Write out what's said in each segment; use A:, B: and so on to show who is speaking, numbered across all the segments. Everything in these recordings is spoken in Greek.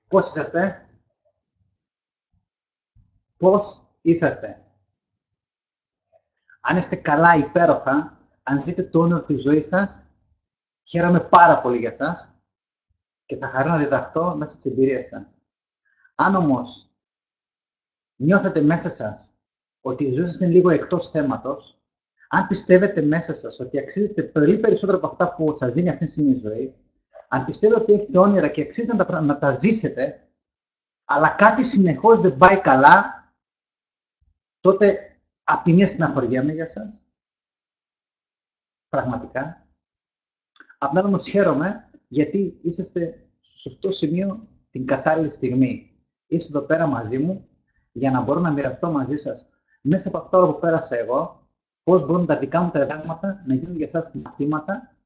A: Πώς είσαστε? Πώς είσαστε? Αν είστε καλά, υπέροχα, αν δείτε το όνειρο της ζωής σας, χαίρομαι πάρα πολύ για σας και θα χαρώ να διδαχτώ μέσα στις εμπειρίες σας. Αν όμως νιώθετε μέσα σας ότι η ζωή σας είναι λίγο εκτός θέματος, αν πιστεύετε μέσα σας ότι αξίζετε πολύ περισσότερο από αυτά που σας δίνει αυτή τη στιγμή η ζωή, αν πιστεύετε ότι έχετε όνειρα και αξίζει να τα ζήσετε, αλλά κάτι συνεχώς δεν πάει καλά, τότε απ' τη μία στεναχωριέμαι για σας, πραγματικά. Απ' την άλλη όμως χαίρομαι, γιατί είσαστε στο σωστό σημείο την κατάλληλη στιγμή. Είστε εδώ πέρα μαζί μου, για να μπορώ να μοιραστώ μαζί σας μέσα από αυτό που πέρασα εγώ, πώς μπορούν τα δικά μου τα διδάγματα να γίνουν για εσάς μαθήματα,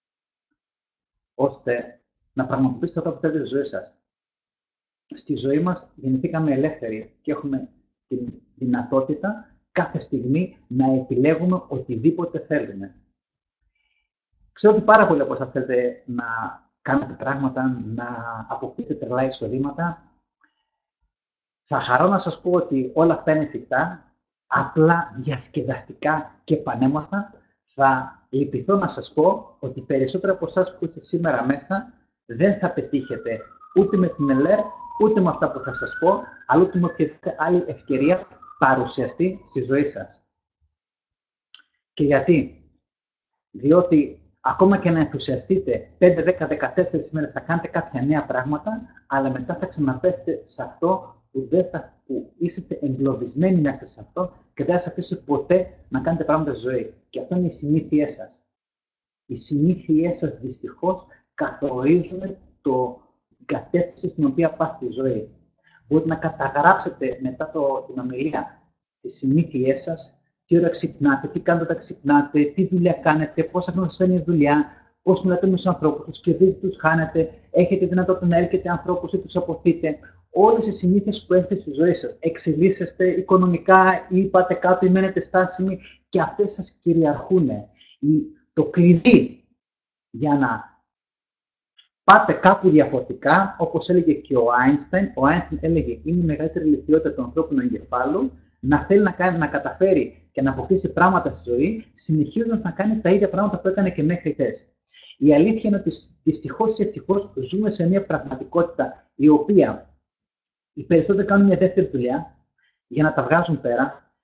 A: ώστε να πραγματοποιήσετε αυτό που θέλετε στη ζωή σας. Στη ζωή μας γεννηθήκαμε ελεύθεροι και έχουμε τη δυνατότητα κάθε στιγμή να επιλέγουμε οτιδήποτε θέλουμε. Ξέρω ότι πάρα πολλοί από εσάς θέλετε να κάνετε πράγματα, να αποκτήσετε τρελά εισοδήματα. Θα χαρώ να σας πω ότι όλα αυτά είναι εφικτά, απλά διασκεδαστικά και πανέμορφα. Θα λυπηθώ να σας πω ότι περισσότερο από εσάς που είστε σήμερα μέσα δεν θα πετύχετε ούτε με την ΕΛΕΡ, ούτε με αυτά που θα σας πω, αλλά ούτε με οποιαδήποτε άλλη ευκαιρία παρουσιαστεί στη ζωή σας. Και γιατί? Διότι ακόμα και να ενθουσιαστείτε 5, 10, 14 μέρες θα κάνετε κάποια νέα πράγματα, αλλά μετά θα ξαναπέσετε σε αυτό που είσαστε εγκλωβισμένοι μέσα σε αυτό και δεν θα σας αφήσει ποτέ να κάνετε πράγματα στη ζωή. Και αυτό είναι οι συνήθειές σας. Οι συνήθειές σας δυστυχώς καθορίζουν την κατεύθυνση στην οποία πας στη ζωή. Μπορείτε να καταγράψετε μετά την ομιλία τις συνήθειές σας, τι ώρα ξυπνάτε, τι κάνετε όταν ξυπνάτε, τι δουλειά κάνετε, πόσα χρόνο σας φέρνει η δουλειά, πώς μιλάτε με τους ανθρώπους, τους κερδίζετε, τους χάνετε, έχετε δυνατότητα να έρχεται ανθρώπους ή τους αποθείτε. Όλες οι συνήθειες που έχετε στη ζωή σας, εξελίσσεστε οικονομικά ή πάτε κάτω ή μένετε στάσιμοι και αυτές σας κυριαρχούν. Το κλειδί για να πάτε κάπου διαφορετικά, όπως έλεγε και ο Άινσταϊν έλεγε είναι η μεγαλύτερη ηλικιότητα του ανθρώπινου εγκεφάλου, να θέλει να καταφέρει και να αποκτήσει πράγματα στη ζωή, συνεχίζοντας να κάνει τα ίδια πράγματα που έκανε και μέχρι χθες. Η αλήθεια είναι ότι δυστυχώς ή ευτυχώς ζούμε σε μια πραγματικότητα η οποία οι περισσότεροι κάνουν μια δεύτερη δουλειά για να τα βγάζουν πέρα.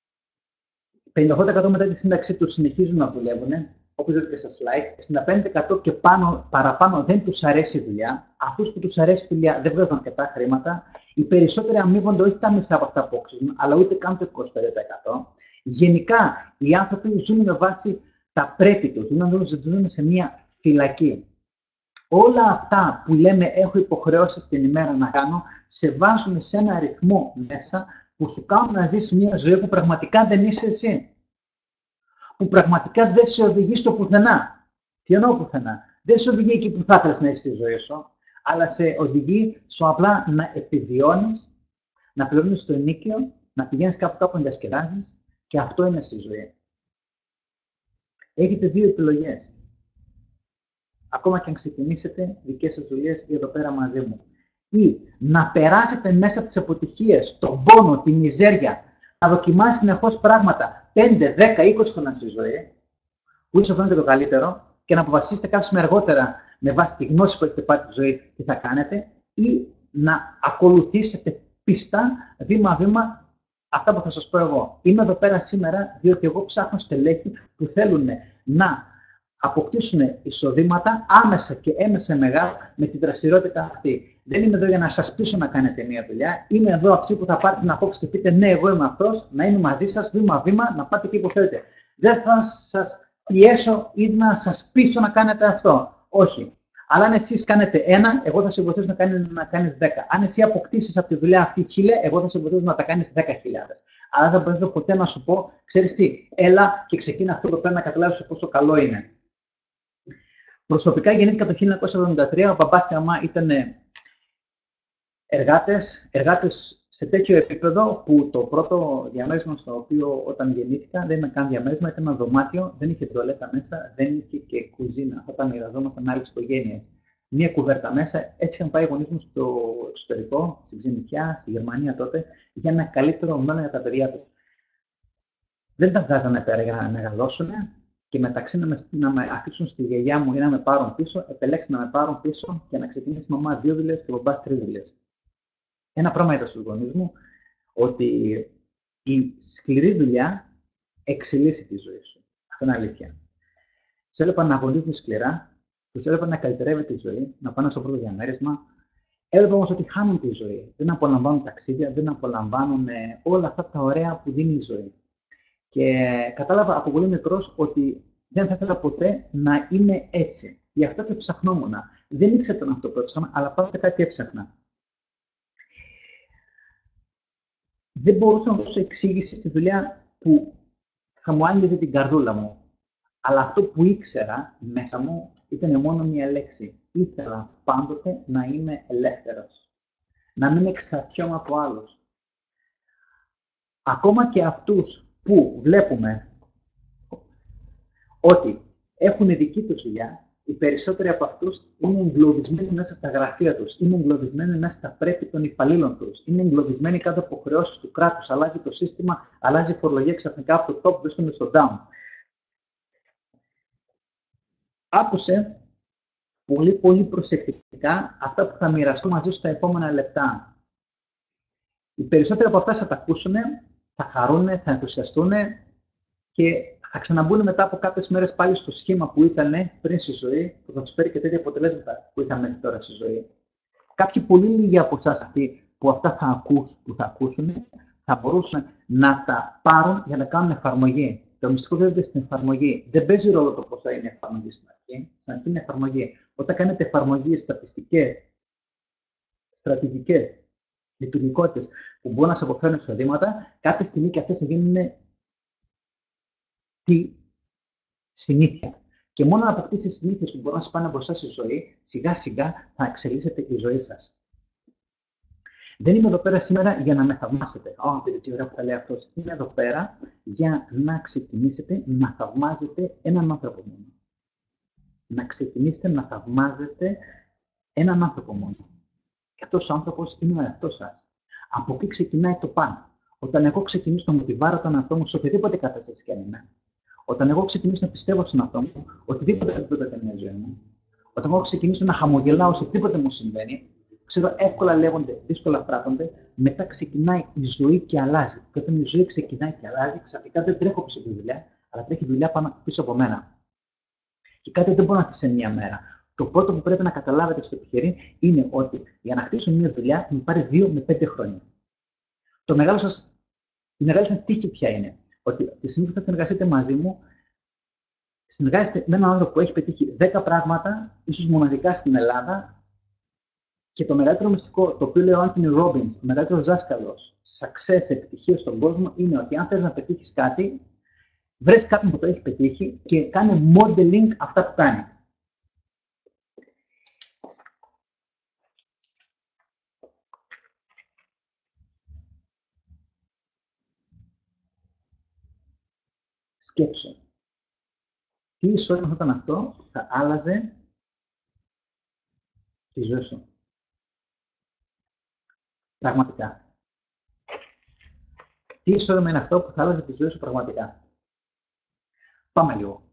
A: 58% μετά τη σύνταξή τους συνεχίζουν να δουλεύουν, όπως δείτε και στα slide. 65% και παραπάνω δεν τους αρέσει η δουλειά. Αυτούς που τους αρέσει η δουλειά δεν βγάζουν αρκετά χρήματα. Οι περισσότεροι αμείβονται όχι τα μισά από αυτά που αξίζουν, αλλά ούτε καν το 25%. Γενικά, οι άνθρωποι ζουν με βάση τα πρέπει τους, ζουν σε μια φυλακή. Όλα αυτά που λέμε έχω υποχρεώσεις την ημέρα να κάνω, σε βάζουν σε ένα ρυθμό μέσα που σου κάνουν να ζεις μια ζωή που πραγματικά δεν είσαι εσύ. Που πραγματικά δεν σε οδηγεί στο πουθενά. Τι εννοώ πουθενά? Δεν σε οδηγεί εκεί που θα ήθελες να είσαι στη ζωή σου, αλλά σε οδηγεί στο απλά να επιβιώνεις, να πληρώνεις το ενίκιο, να πηγαίνεις κάπου να διασκεδάζεις και αυτό είναι στη ζωή. Έχετε δύο επιλογές. Ακόμα και αν ξεκινήσετε δικές σας δουλειές εδώ πέρα μαζί μου. Ή να περάσετε μέσα από τις αποτυχίες, τον πόνο, τη μιζέρια, να δοκιμάσετε συνεχώς πράγματα 5, 10, 20 χρόνια στη ζωή, που ίσως φαίνεται το καλύτερο, και να αποφασίσετε κάποια στιγμή αργότερα με βάση τη γνώση που έχετε πάρει τη ζωή τι θα κάνετε, ή να ακολουθήσετε πιστά, βήμα-βήμα, αυτά που θα σας πω εγώ. Είμαι εδώ πέρα σήμερα διότι εγώ ψάχνω στελέχη που θέλουν να αποκτήσουν εισοδήματα άμεσα και έμεσα μεγάλα με τη δραστηριότητα αυτή. Δεν είμαι εδώ για να σας πείσω να κάνετε μια δουλειά. Είμαι εδώ αυτοί που θα πάρετε την απόψη και πείτε ναι, εγώ είμαι αυτός, να είμαι μαζί σας βήμα-βήμα, να πάτε εκεί που θέλετε. Δεν θα σας πιέσω ή να σας πείσω να κάνετε αυτό. Όχι. Αλλά αν εσείς κάνετε ένα, εγώ θα σε βοηθήσω να κάνεις 10. Αν εσύ αποκτήσεις από τη δουλειά αυτή 1000, εγώ θα σε βοηθήσω να τα κάνεις 10.000. Αλλά δεν θα μπορέσω ποτέ να σου πω, ξέρεις τι, έλα και ξεκίνα αυτό το πέρα να καταλάβεις πόσο καλό είναι. Προσωπικά γεννήθηκα το 1973, ο μπαμπάς και η μαμά ήταν εργάτες σε τέτοιο επίπεδο που το πρώτο διαμέρισμα στο οποίο όταν γεννήθηκα δεν ήταν καν διαμέρισμα, ήταν ένα δωμάτιο, δεν είχε τουαλέτα μέσα, δεν είχε και κουζίνα. Αυτά τα μοιραζόμασταν με άλλες οικογένειες. μία κουβέρτα μέσα. Έτσι είχαν πάει οι γονείς μου στο εξωτερικό, στην ξενιτιά, στη Γερμανία τότε, για ένα καλύτερο μέλλον για τα παιδιά τους. Δεν τα βγάζανε πέρα για να μεγαλώσουν και μεταξύ να με αφήσουν στη γιαγιά μου ή να με πάρουν πίσω, επέλεξαν να με πάρουν πίσω και να ξεκινήσει η μαμά 2 δουλειές και ο μπαμπάς 3 δουλειές. Ένα πράγμα είδα στους γονείς μου, ότι η σκληρή δουλειά εξελίσσει τη ζωή σου. Αυτό είναι αλήθεια. Τους έλεπα να αγωνίζουν σκληρά, τους έλεπα να καλυτερεύει τη ζωή, να πάνε στο πρώτο διαμέρισμα. Έλεπα όμως ότι χάνουν τη ζωή. Δεν απολαμβάνουν ταξίδια, δεν απολαμβάνουν όλα αυτά τα ωραία που δίνει η ζωή. Και κατάλαβα από πολύ μικρός ότι δεν θα ήθελα ποτέ να είμαι έτσι. Γι' αυτό και ψαχνόμουν. Δεν ήξερα τον αυτό που έψαχνα, αλλά πάντα κάτι έψαχνα. Δεν μπορούσα να δώσω εξήγηση στη δουλειά που θα μου άγγιζε την καρδούλα μου. Αλλά αυτό που ήξερα μέσα μου ήταν μόνο μία λέξη. Ήθελα πάντοτε να είμαι ελεύθερος. Να μην εξαρτιόμαι από άλλους. Ακόμα και αυτούς που βλέπουμε ότι έχουν δική τους δουλειά, οι περισσότεροι από αυτούς είναι εγκλωβισμένοι μέσα στα γραφεία τους, είναι εγκλωβισμένοι μέσα στα πρέπει των υπαλλήλων τους, είναι εγκλωβισμένοι κάτω από χρεώσεις του κράτους, αλλάζει το σύστημα, αλλάζει η φορολογία ξαφνικά από το top, βρίσκονται στο down. Άκουσε πολύ προσεκτικά αυτά που θα μοιραστώ μαζί σου στα επόμενα λεπτά. Οι περισσότεροι από αυτά θα τα ακούσουν, θα χαρούν, θα ενθουσιαστούν και θα ξαναμπούν μετά από κάποιες μέρες πάλι στο σχήμα που ήταν πριν στη ζωή, που θα τους φέρει και τέτοια αποτελέσματα που είχαμε μέχρι τώρα στη ζωή. Κάποιοι πολύ λίγοι από εσάς αυτοί που αυτά θα ακούσουν, θα μπορούσαν να τα πάρουν για να κάνουν εφαρμογή. Το μυστικό βέβαια στην εφαρμογή. Δεν παίζει ρόλο το πώς θα είναι η εφαρμογή στην αρχή. Στην αρχή είναι εφαρμογή. Όταν κάνετε εφαρμογές στατιστικές, στρατηγικές, λειτουργικότητες που μπορούν να σε αποφέρουν εισοδήματα, κάποια στιγμή και αυτές θα γίνουν τη συνήθεια. Και μόνο να αποκτήσετε συνήθειες που μπορούν να σας πάνε μπροστά στη ζωή, σιγά σιγά θα εξελίσσετε και η ζωή σας. Δεν είμαι εδώ πέρα σήμερα για να με θαυμάσετε. Τι ωραία που τα λέει αυτός. Είμαι εδώ πέρα για να ξεκινήσετε να θαυμάζετε έναν άνθρωπο μόνο. Να ξεκινήσετε να θαυμάζετε έναν άνθρωπο μόνο. Και αυτός ο άνθρωπος είναι ο εαυτός σας. Από εκεί ξεκινάει το πάνω. Όταν εγώ ξεκινήσω να μοτιβάρω τον εαυτό μου σε οποιαδήποτε κατάσταση και αν είμαι, όταν εγώ ξεκινήσω να πιστεύω στον εαυτό μου, οτιδήποτε επίπεδο κάνει η ζωή μου, όταν εγώ ξεκινήσω να χαμογελάω σε οτιδήποτε μου συμβαίνει, ξέρω εύκολα λέγονται, δύσκολα πράττονται, μετά ξεκινάει η ζωή και αλλάζει. Και όταν η ζωή ξεκινάει και αλλάζει, ξαφνικά δεν τρέχω πίσω από τη δουλειά, αλλά τρέχει δουλειά πάνω πίσω από μένα. Και κάτι δεν μπορεί να χτίσει σε μία μέρα. Το πρώτο που πρέπει να καταλάβετε στο επιχειρήν είναι ότι για να χτίσω μία δουλειά μου πάρει 2 με 5 χρόνια. Η μεγάλη σας τύχη ποια είναι? Ότι τη στιγμή που θα συνεργαστείτε μαζί μου, συνεργάζεστε με έναν άνθρωπο που έχει πετύχει 10 πράγματα, ίσως μοναδικά στην Ελλάδα. Και το μεγαλύτερο μυστικό, το οποίο λέει ο Άντονι Ρόμπινς, ο μεγαλύτερος δάσκαλος success, επιτυχία στον κόσμο, είναι ότι αν θέλεις να πετύχεις κάτι, βρες κάποιον που το έχει πετύχει και κάνε modeling αυτά που κάνει. Σκέψου. Τι εισόδημα θα ήταν αυτό, θα άλλαζε τη ζωή σου. Πραγματικά. Τι εισόδημα είναι αυτό που θα άλλαζε τη ζωή σου πραγματικά? Πάμε λίγο.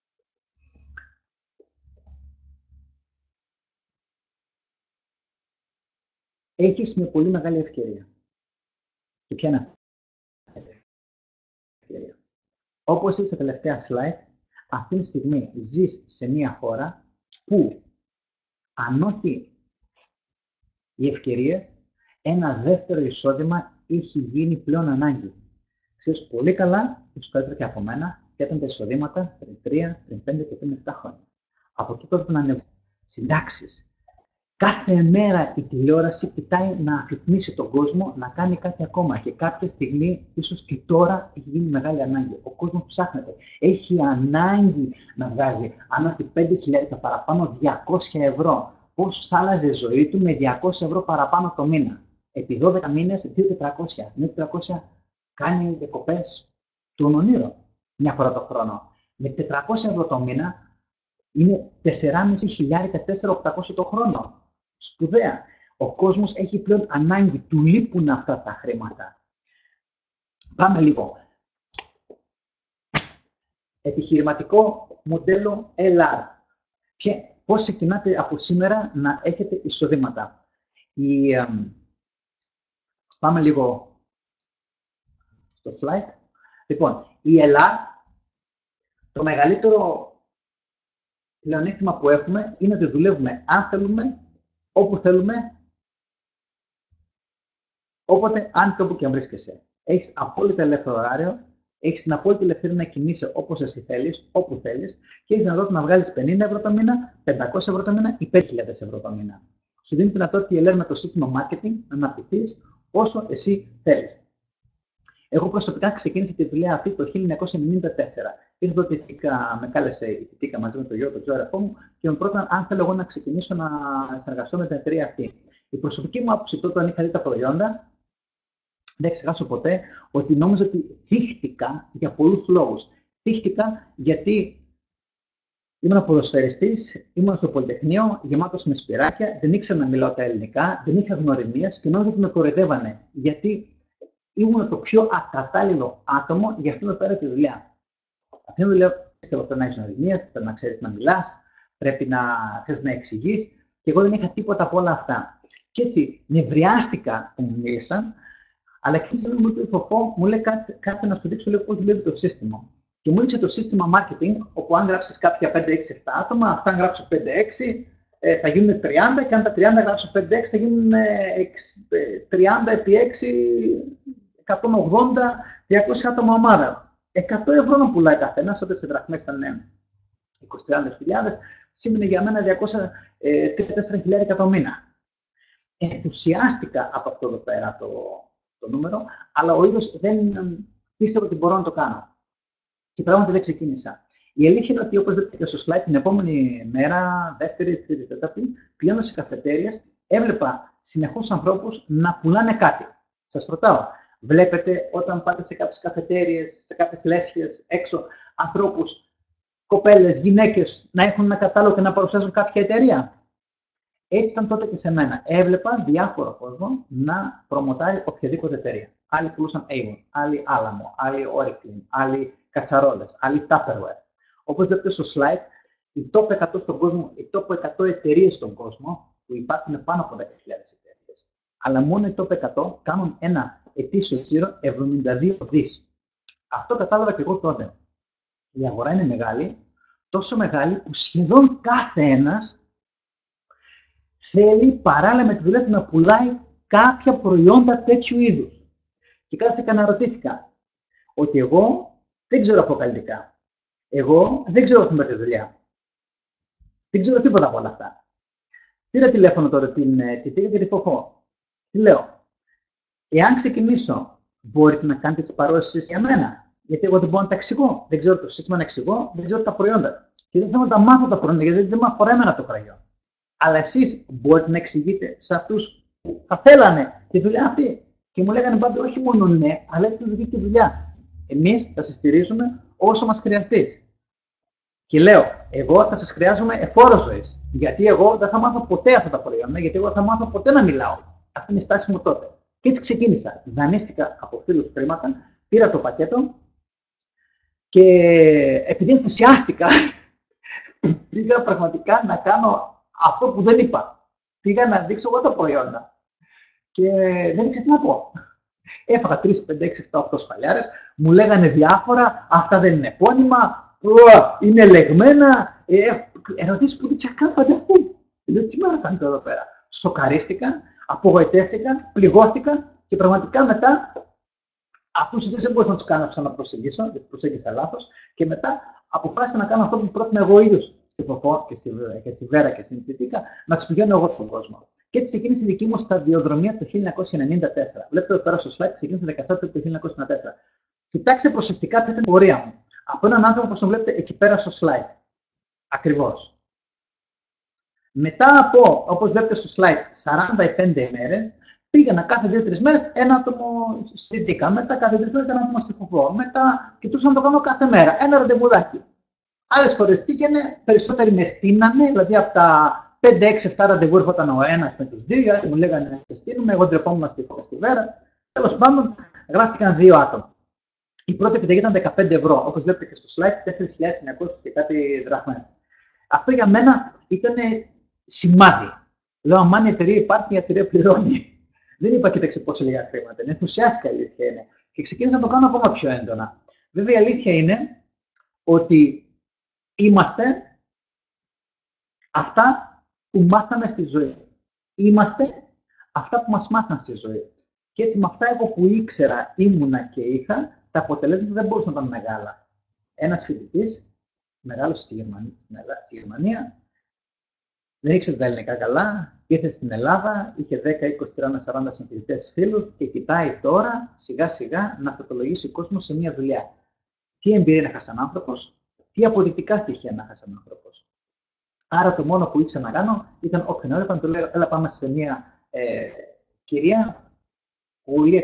A: Έχεις μια πολύ μεγάλη ευκαιρία. Και ποια είναι αυτή η ευκαιρία? Όπως είσαι στα τελευταία slide, αυτή τη στιγμή ζεις σε μια χώρα που, αν όχι οι ευκαιρίες, ένα δεύτερο εισόδημα έχει γίνει πλέον ανάγκη. Ξέρεις πολύ καλά, ίσως καλύτερα και από μένα, ποια ήταν τα εισοδήματα πριν 3, πριν 5 και πριν 7 χρόνια. Από εκεί τότε να ανεβούν συντάξεις. Κάθε μέρα η τηλεόραση κοιτάει να αφυπνίσει τον κόσμο να κάνει κάτι ακόμα. Και κάποια στιγμή, ίσως και τώρα, έχει γίνει μεγάλη ανάγκη. Ο κόσμος ψάχνεται. Έχει ανάγκη να βγάζει, αν όχι 5.000 παραπάνω, 200 ευρώ. Πώς θα άλλαζε η ζωή του με 200 ευρώ παραπάνω το μήνα? Επί 12 μήνες, 2.400. 1.400 κάνει διακοπές του ονείρου μια φορά το χρόνο. Με 400 ευρώ το μήνα, Είναι 4.500-4.800 το χρόνο. Σπουδαία. Ο κόσμος έχει πλέον ανάγκη, του λείπουν αυτά τα χρήματα. Πάμε λίγο. Επιχειρηματικό μοντέλο LR. Πώς ξεκινάτε από σήμερα να έχετε εισοδήματα. Πάμε λίγο στο slide. Λοιπόν, η LR, το μεγαλύτερο πλεονέκτημα που έχουμε είναι ότι δουλεύουμε αν θέλουμε, όπου θέλουμε, όποτε, αν και όπου και αν βρίσκεσαι. Έχεις απόλυτα ελεύθερο ωράριο, έχεις την απόλυτη ελευθερία να κινείσαι όπως εσύ θέλεις, όπου θέλεις και έχεις δυνατότητα να βγάλεις 50 ευρώ το μήνα, 500 ευρώ το μήνα ή 5.000 ευρώ το μήνα. Σου δίνει τη δυνατότητα η LR με το σύστημα marketing να αναπτυχθείς όσο εσύ θέλεις. Εγώ προσωπικά ξεκίνησα τη δουλειά αυτή το 1994. Ήρθε τότε η Τίκα, με κάλεσε η Τίκα μαζί με τον Γιώργο, τον Τζόρα μου και με πρότειναν αν θέλω εγώ να ξεκινήσω να συνεργαστώ με την εταιρεία αυτή. Η προσωπική μου άποψη τότε, όταν είχα δει τα προϊόντα, δεν ξεχάσω ποτέ ότι νόμιζα ότι θύχτηκα για πολλούς λόγους. Θύχτηκα γιατί ήμουν ποδοσφαιριστής, ήμουν στο Πολυτεχνείο, γεμάτος με σπυράκια, δεν ήξερα να μιλάω τα ελληνικά, δεν είχα γνωριμίες και νόμιζα ότι με κοροϊδεύανε. Γιατί ήμουν το πιο ακατάλληλο άτομο για αυτήν εδώ πέρα τη δουλειά. Αυτή τη δουλειά πρέπει να έχεις γνωριμίες, πρέπει να ξέρεις να μιλάς, πρέπει να ξέρεις να εξηγείς και εγώ δεν είχα τίποτα από όλα αυτά. Και έτσι νευριάστηκα που μου μίλησαν, αλλά και έτσι μου λέει κάτσε να σου δείξω λίγο πώς δουλεύει το σύστημα. Και μου έδειξε το σύστημα marketing, όπου αν γράψεις κάποια 5-6-7 άτομα, αυτά αν γράψω 5-6, θα γίνουν 30 και αν τα 30 γράψω 5-6 θα γίνουν 30 επί 6, 180, 200 άτομα ομάδα. 100 ευρώ να πουλάει καθένας, τότε σε δραχμές ήταν 20-30 σήμαινε για μένα 200-3-4 το μήνα. Ενθουσιάστηκα από αυτό εδώ πέρα το νούμερο, αλλά ο ίδιος δεν πίστευα ότι μπορώ να το κάνω. Και πράγματι δεν ξεκίνησα. Η αλήθεια είναι ότι, όπως δείτε και στο slide, την επόμενη μέρα, δεύτερη, τρίτη, τέταρτη, πηγαίνω σε καφετέριες, έβλεπα συνεχώς ανθρώπους να πουλάνε κάτι. Σας ρωτάω, βλέπετε όταν πάτε σε κάποιες καφετέριες, σε κάποιες λέσχες έξω, ανθρώπους, κοπέλες, γυναίκες να έχουν ένα κατάλογο και να παρουσιάζουν κάποια εταιρεία? Έτσι ήταν τότε και σε μένα. Έβλεπα διάφορο κόσμο να προμοτάρει οποιαδήποτε εταιρεία. Άλλοι πουλούσαν Avon, άλλοι Alamo, άλλοι Oriflame, άλλοι κατσαρόλες, άλλοι Tupperware. Όπως βλέπετε στο slide, οι top 100 στον κόσμο, οι top 100 εταιρείες στον κόσμο, που υπάρχουν πάνω από 10.000 εταιρείες, αλλά μόνο οι top 100 κάνουν ένα ετήσιο τζίρο 72 δις. Αυτό κατάλαβα και εγώ τότε. Η αγορά είναι μεγάλη, τόσο μεγάλη που σχεδόν κάθε ένας θέλει παράλληλα με τη δουλειά του να πουλάει κάποια προϊόντα τέτοιου είδους. Και κάτσε και αναρωτήθηκα ότι εγώ δεν ξέρω αποκαλυπτικά. Εγώ δεν ξέρω αυτή τη δουλειά. Δεν ξέρω τίποτα από όλα αυτά. Πήρα τηλέφωνο τώρα την Τίκα και τη Φοφό. Τι λέω, εάν ξεκινήσω, μπορείτε να κάνετε τις παρώσεις για μένα? Γιατί εγώ δεν μπορώ να τα εξηγώ. Δεν ξέρω το σύστημα να εξηγώ, δεν ξέρω τα προϊόντα. Και δεν θέλω να τα μάθω τα προϊόντα, γιατί δεν με αφορά εμένα το προϊόν. Αλλά εσείς μπορείτε να εξηγείτε σε αυτούς που θα θέλανε τη δουλειά αυτή? Και μου λέγανε πάντα όχι μόνο ναι, αλλά έτσι είναι τη δουλειά. Εμείς θα σας στηρίζουμε όσο μας χρειαστείς. Και λέω, εγώ θα σας χρειάζομαι εφόρο ζωής. Γιατί εγώ δεν θα μάθω ποτέ αυτά τα προϊόντα, γιατί εγώ δεν θα μάθω ποτέ να μιλάω. Αυτή είναι η στάση μου τότε. Και έτσι ξεκίνησα. Δανείστηκα από φίλους χρήματα, πήρα το πακέτο και επειδή ενθουσιάστηκα, πήγα πραγματικά να κάνω αυτό που δεν είπα. Πήγα να δείξω εγώ τα προϊόντα. Και δεν ήξερα τι να πω. Έφαγα 3, 5, 6, 7, 8 σφαλιάρες, μου λέγανε διάφορα, αυτά δεν είναι επώνυμα, είναι λεγμένα. Ερωτήσεις που δεν τις είχα καν φανταστεί. Λέω, τι μέρα κάνετε εδώ πέρα? Σοκαρίστηκα, απογοητεύτηκα, πληγώθηκα και πραγματικά μετά αυτούς οι δεν μπορούσα να τους κάνω να ξαναπροσεγγίσω, γιατί προσέγγισα λάθος. Και μετά αποφάσισα να κάνω αυτό που πρότεινα εγώ ίδιος στη Φοφό και στη Βέρα και στην Τίκα, να τους πηγαίνω εγώ στον κόσμο. Και έτσι ξεκίνησε η δική μου σταδιοδρομία το 1994. Βλέπετε εδώ πέρα στο slide, ξεκίνησε 17 το 1994. Κοιτάξτε προσεκτικά ποια ήταν η πορεία μου. Από έναν άνθρωπο που τον βλέπετε εκεί πέρα στο slide. Ακριβώς. Μετά από, όπως βλέπετε στο slide, 45 ημέρες, πήγαινα κάθε 2-3 μέρες ένα άτομο στη Τίκα. Μετά κάθε 2-3 μέρες ένα άτομο στη Φοφό. Μετά κοιτούσα να το κάνω κάθε μέρα. Ένα ραντεβουδάκι. Άλλες φορές τύχαινε, περισσότεροι με στείνανε, δηλαδή από τα 5-6-7 ραντεβού έρχονταν ο ένας με τους δύο, άλλοι μου λέγανε να σε στείλουμε, εγώ ντρεπόμουν στη Βέρα. Τέλος πάντων, γράφτηκαν 2 άτομα. Η πρώτη επιταγή ήταν 15 ευρώ, όπως βλέπετε και στο slide, 4.900 και κάτι δραχμές. Αυτό για μένα ήταν σημάδι. Λέω, αμάν η εταιρεία υπάρχει, η εταιρεία πληρώνει. Δεν είπα, κοίταξε πόσο λίγα χρήματα. Είναι ενθουσιάστηκα, η αλήθεια είναι. Και ξεκίνησα να το κάνω ακόμα πιο έντονα. Βέβαια, η αλήθεια είναι ότι είμαστε αυτά που μάθαμε στη ζωή. Είμαστε αυτά που μας μάθαν στη ζωή. Και έτσι με αυτά εγώ που ήξερα, ήμουνα και είχα, τα αποτελέσματα δεν μπορούσαν να ήταν μεγάλα. Ένας φοιτητής, μεγάλωσε στη Γερμανία, δεν ήξερε τα ελληνικά καλά, ήρθε στην Ελλάδα, είχε 10, 20, 30, 40 συμφοιτητές φίλους και κοιτάει τώρα σιγά σιγά να αυτολογήσει ο κόσμος σε μια δουλειά. Τι εμπειρία να χάσει έναν άνθρωπος, τι αποδεικτικά στοιχεία να χάσει έναν άνθρωπος. Άρα το μόνο που ήξερα να κάνω ήταν όποιον ώρα του λέω: έλα, πάμε σε μια κυρία πολύ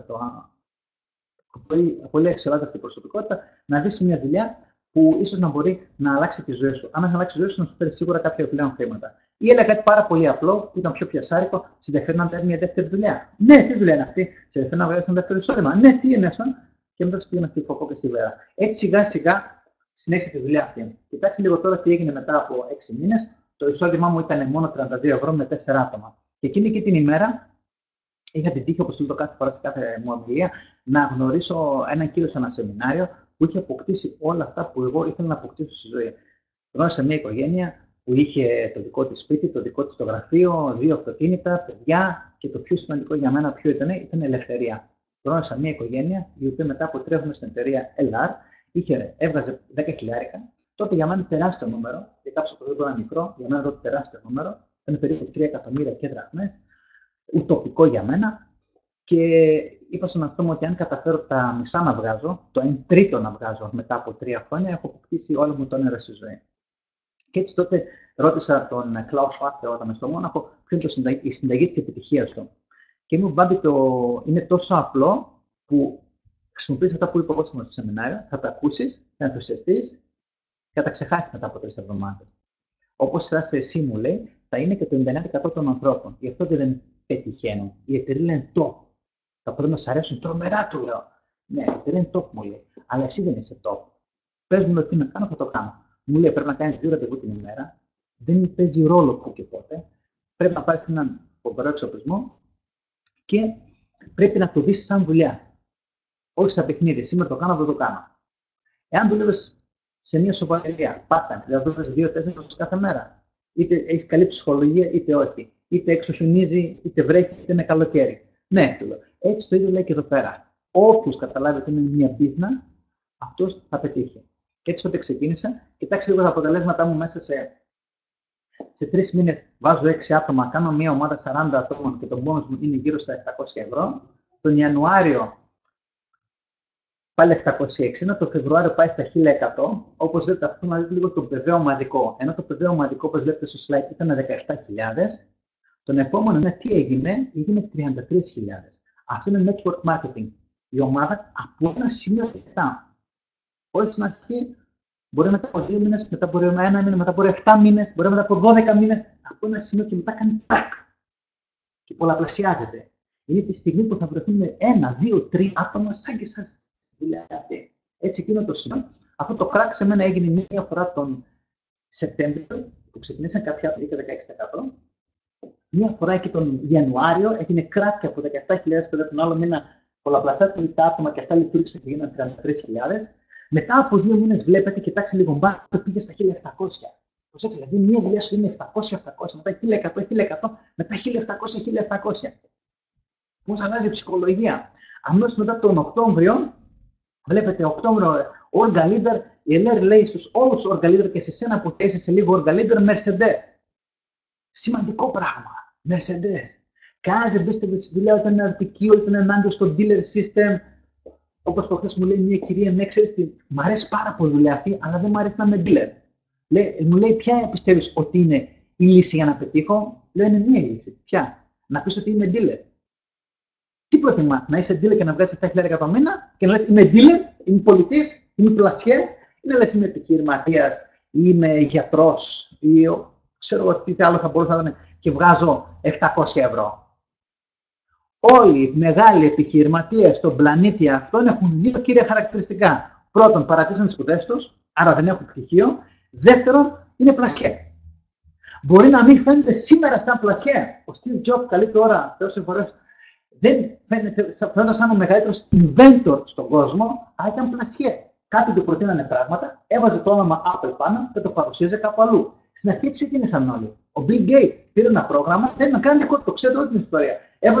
A: αξιολάτρευτη προσωπικότητα, να δεις μια δουλειά που ίσως να μπορεί να αλλάξει τη ζωή σου. Αν έχει αλλάξει τη ζωή σου, να σου φέρει σίγουρα κάποια επιπλέον χρήματα. Ή έλεγα κάτι πάρα πολύ απλό, που ήταν πιο πιασάρικο, σε ενδιαφέρει να βγάλει μια δεύτερη δουλειά. Ναι, τι δουλειά είναι αυτή, σε ενδιαφέρει να βγάλει ένα δεύτερο εισόδημα. Ναι, τι είναι αυτό, και μετά σου πήγαινα στη Φωκό και στη Βέρα. Έτσι σιγά σιγά συνέχισε τη δουλειά αυτή. Κοιτάξτε λίγο τώρα τι έγινε μετά από 6 μήνες. Το εισόδημά μου ήταν μόνο 32 ευρώ με 4 άτομα. Και εκείνη και την ημέρα είχα την τύχη, όπως το λέω κάθε φορά σε κάθε μου ομιλία, να γνωρίσω έναν κύριο σε ένα σεμινάριο που είχε αποκτήσει όλα αυτά που εγώ ήθελα να αποκτήσω στη ζωή. Γνώρισα μια οικογένεια που είχε το δικό της σπίτι, το δικό της το γραφείο, 2 αυτοκίνητα, παιδιά και το πιο σημαντικό για μένα ποιο ήταν ελευθερία. Γνώρισα μια οικογένεια η οποία μετά από 3 χρόνια στην εταιρεία LR έβγαζε 10 χιλιάρικα. Τότε για μένα τεράστιο νούμερο, για κάποιους από εδώ ήταν μικρό, για μένα τότε τεράστιο νούμερο, ήταν περίπου 3 εκατομμύρια και δραχμές, ουτοπικό για μένα. Και είπα στον εαυτό μου ότι αν καταφέρω τα μισά να βγάζω, το 1/3 να βγάζω μετά από 3 χρόνια, έχω αποκτήσει όλο μου το όνειρο στη ζωή. Και έτσι τότε ρώτησα τον Klaus Schwab, όταν είμαι στο Μόναχο, ποιο είναι η συνταγή της επιτυχίας του. Και μου είπε: είναι τόσο απλό που χρησιμοποιείς αυτά που είπα εγώ στο σεμινάριο, θα τα ακούσεις, θα ενθουσιαστείς και θα τα ξεχάσεις μετά από 3 εβδομάδες. Όπως θα είσαι εσύ, μου λέει, θα είναι και το 99% των ανθρώπων. Γι' αυτό και δεν πετυχαίνουν. Οι εταιρείες λένε top. Τα πρώτα μας αρέσουν τρομερά, του λέω. Ναι, η εταιρεία είναι top, μου λέει. Αλλά εσύ δεν είσαι top. Πες μου τι να κάνω, θα το κάνω. Μου λέει: πρέπει να κάνεις 2 ραντεβού την ημέρα. Δεν παίζει ρόλο που και πότε. Πρέπει να πάρεις έναν φοβερό εξοπλισμό και πρέπει να το δεις σαν δουλειά. Όχι σαν παιχνίδι. Σήμερα το κάνω, δεν το κάνω. Εάν δουλεύεις σε μια σοβαρή part-time, δηλαδή δουλεύεις 2-4 ώρες κάθε μέρα, είτε έχεις καλή ψυχολογία είτε όχι, είτε έξω χιονίζει, είτε βρέχει, είτε είναι καλοκαίρι. Ναι, του λέω. Έτσι το ίδιο λέει και εδώ πέρα. Όποιος καταλάβει ότι είναι μια business, αυτός θα πετύχει. Και έτσι τότε ξεκίνησα. Κοιτάξτε λίγο τα αποτελέσματά μου μέσα σε 3 μήνες. Βάζω 6 άτομα, κάνω μια ομάδα 40 ατόμων και το bonus μου είναι γύρω στα 700 ευρώ. Τον Ιανουάριο πάλι 760, το Φεβρουάριο πάει στα 1100. Όπως βλέπετε, αυτό να δείτε λίγο το ΠΒ ομαδικό. Ενώ το ΠΒ ομαδικό, όπως βλέπετε στο slide, ήταν 17.000. Τον επόμενο μήνα τι έγινε, έγινε 33.000. Αυτό είναι network marketing. Η ομάδα από ένα σημείο και μετά. Όχι στην αρχή, μπορεί μετά από 2 μήνες, μετά μπορεί 1 μήνα, μετά μπορεί 7 μήνες, μπορεί μετά από 12 μήνες, από ένα σημείο και μετά κάνει τάκ. Και πολλαπλασιάζεται. Είναι τη στιγμή που θα βρεθούν 1, 2, 3 άτομα σαν και εσάς. Δηλαδή, έτσι εκείνο το σημείο. Αυτό το crack σε μένα έγινε μία φορά τον Σεπτέμβριο, που ξεκινήσαν κάποια άτομα, είχε 16%. Μία φορά και τον Ιανουάριο έγινε crack και από 17.000 και τον άλλο μήνα πολλαπλασιάστηκαν τα άτομα και αυτά λειτουργήσαν και γίνανε 33.000. Μετά από 2 μήνες βλέπετε, κοιτάξτε λίγο μπα, το πήγε στα 1.700. Προσέξτε, δηλαδή μία δουλειά σου είναι 700, μετά 1.100, μετά 1.700. Πώς αλλάζει η ψυχολογία. Αμέσως μετά τον Οκτώβριο, βλέπετε Οκτώβριο, Orga Leader, η ΕΛΕΡ λέει στους όλους τους Orga Leader και σε σένα που είσαι σε λίγο Orga Leader, Mercedes. Σημαντικό πράγμα. Mercedes. Κανένας δεν πίστευε στη δουλειά όταν είναι αρπική, όταν είναι ανάγκη στο dealer system. Όπως προχθές μου λέει μια κυρία, ναι, ξέρεις τι, μ' αρέσει πάρα πολύ δουλειά αυτή, αλλά δεν μ' αρέσει να είμαι dealer. Μου λέει, ποια πιστεύεις ότι είναι η λύση για να πετύχω? Λέω, είναι μία λύση. Ποια? Να πεις ότι είμαι dealer. Τι προτιμάς, να είσαι dealer και να βγάζεις 7.000 το μήνα και να λες, είμαι dealer, είμαι πολιτής, είμαι πλασιέ, Είναι λες είμαι επιχειρηματίας ή είμαι γιατρός ή ξέρω εγώ τι άλλο θα μπορούσα να είναι και βγάζω 700 ευρώ. Όλοι οι μεγάλοι επιχειρηματίες στον πλανήτη αυτόν έχουν δύο κύρια χαρακτηριστικά. Πρώτον, παρατήσαν τις σπουδές τους, άρα δεν έχουν πτυχίο. Δεύτερον, είναι πλασιέ. Μπορεί να μην φαίνεται σήμερα σαν πλασιέ. Ο Steve Jobs, καλή τώρα, τόσες φορές, δεν φαίνεται σαν ο μεγαλύτερος inventor στον κόσμο, αλλά ήταν πλασιέ. Κάποιοι του προτείνανε πράγματα, έβαζε το όνομα Apple πάνω και το παρουσίαζε κάπου αλλού. Στην αρχή ξεκίνησαν όλοι. Ο Bill Gates πήρε ένα πρόγραμμα, θέλει να κάνει δικό του, το ξέρετε όλη την ιστορία.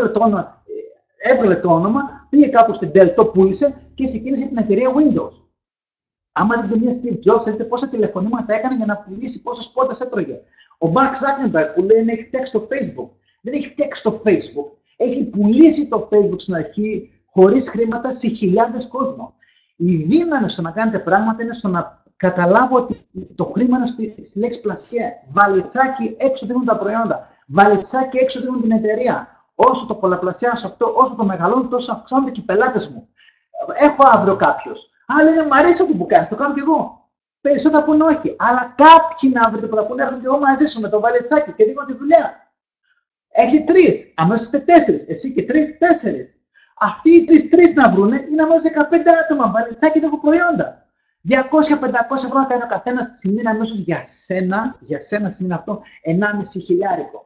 A: Έβγαλε το όνομα, πήγε κάπου στην Dell, το πούλησε και ξεκίνησε την εταιρεία Windows. Άμα δείτε μια Steve Jobs, θα δείτε πόσα τηλεφωνήματα έκανε για να πουλήσει, πόσες πόρτες έτρωγε. Ο Mark Zuckerberg που λέει έχει τέξει στο Facebook. Δεν έχει τέξει στο Facebook. Έχει πουλήσει το Facebook στην αρχή χωρίς χρήματα σε χιλιάδες κόσμο. Η δύναμη στο να κάνετε πράγματα είναι στο να καταλάβω ότι το χρήμα είναι στη λέξη πλασιέ. Βαλιτσάκι έξω δίνουν τα προϊόντα. Βαλιτσάκι έξω δίνουν την εταιρεία. Όσο το πολλαπλασιάσω αυτό, όσο το μεγαλώνω, τόσο αυξάνονται και οι πελάτες μου. Έχω αύριο κάποιος. Άλλοι λένε, μου αρέσει αυτό που κάνεις, το κάνω κι εγώ. Περισσότερα πούνε όχι. Αλλά κάποιοι να βρείτε που θα πούνε, έρχονται εγώ μαζί σου με το βαλιτσάκι και δίνω τη δουλειά. Έχει 3, αμέσως είστε 4. Εσύ και 3, 4. Αυτοί οι 3 να βρούνε είναι αμέσως 15 άτομα. Βαλιτσάκι δεν έχω προϊόντα. 200-500 ευρώ να κάνει ο καθένας σημαίνει αμέσως για σένα σημαίνει αυτό 1,5 χιλιάρικο.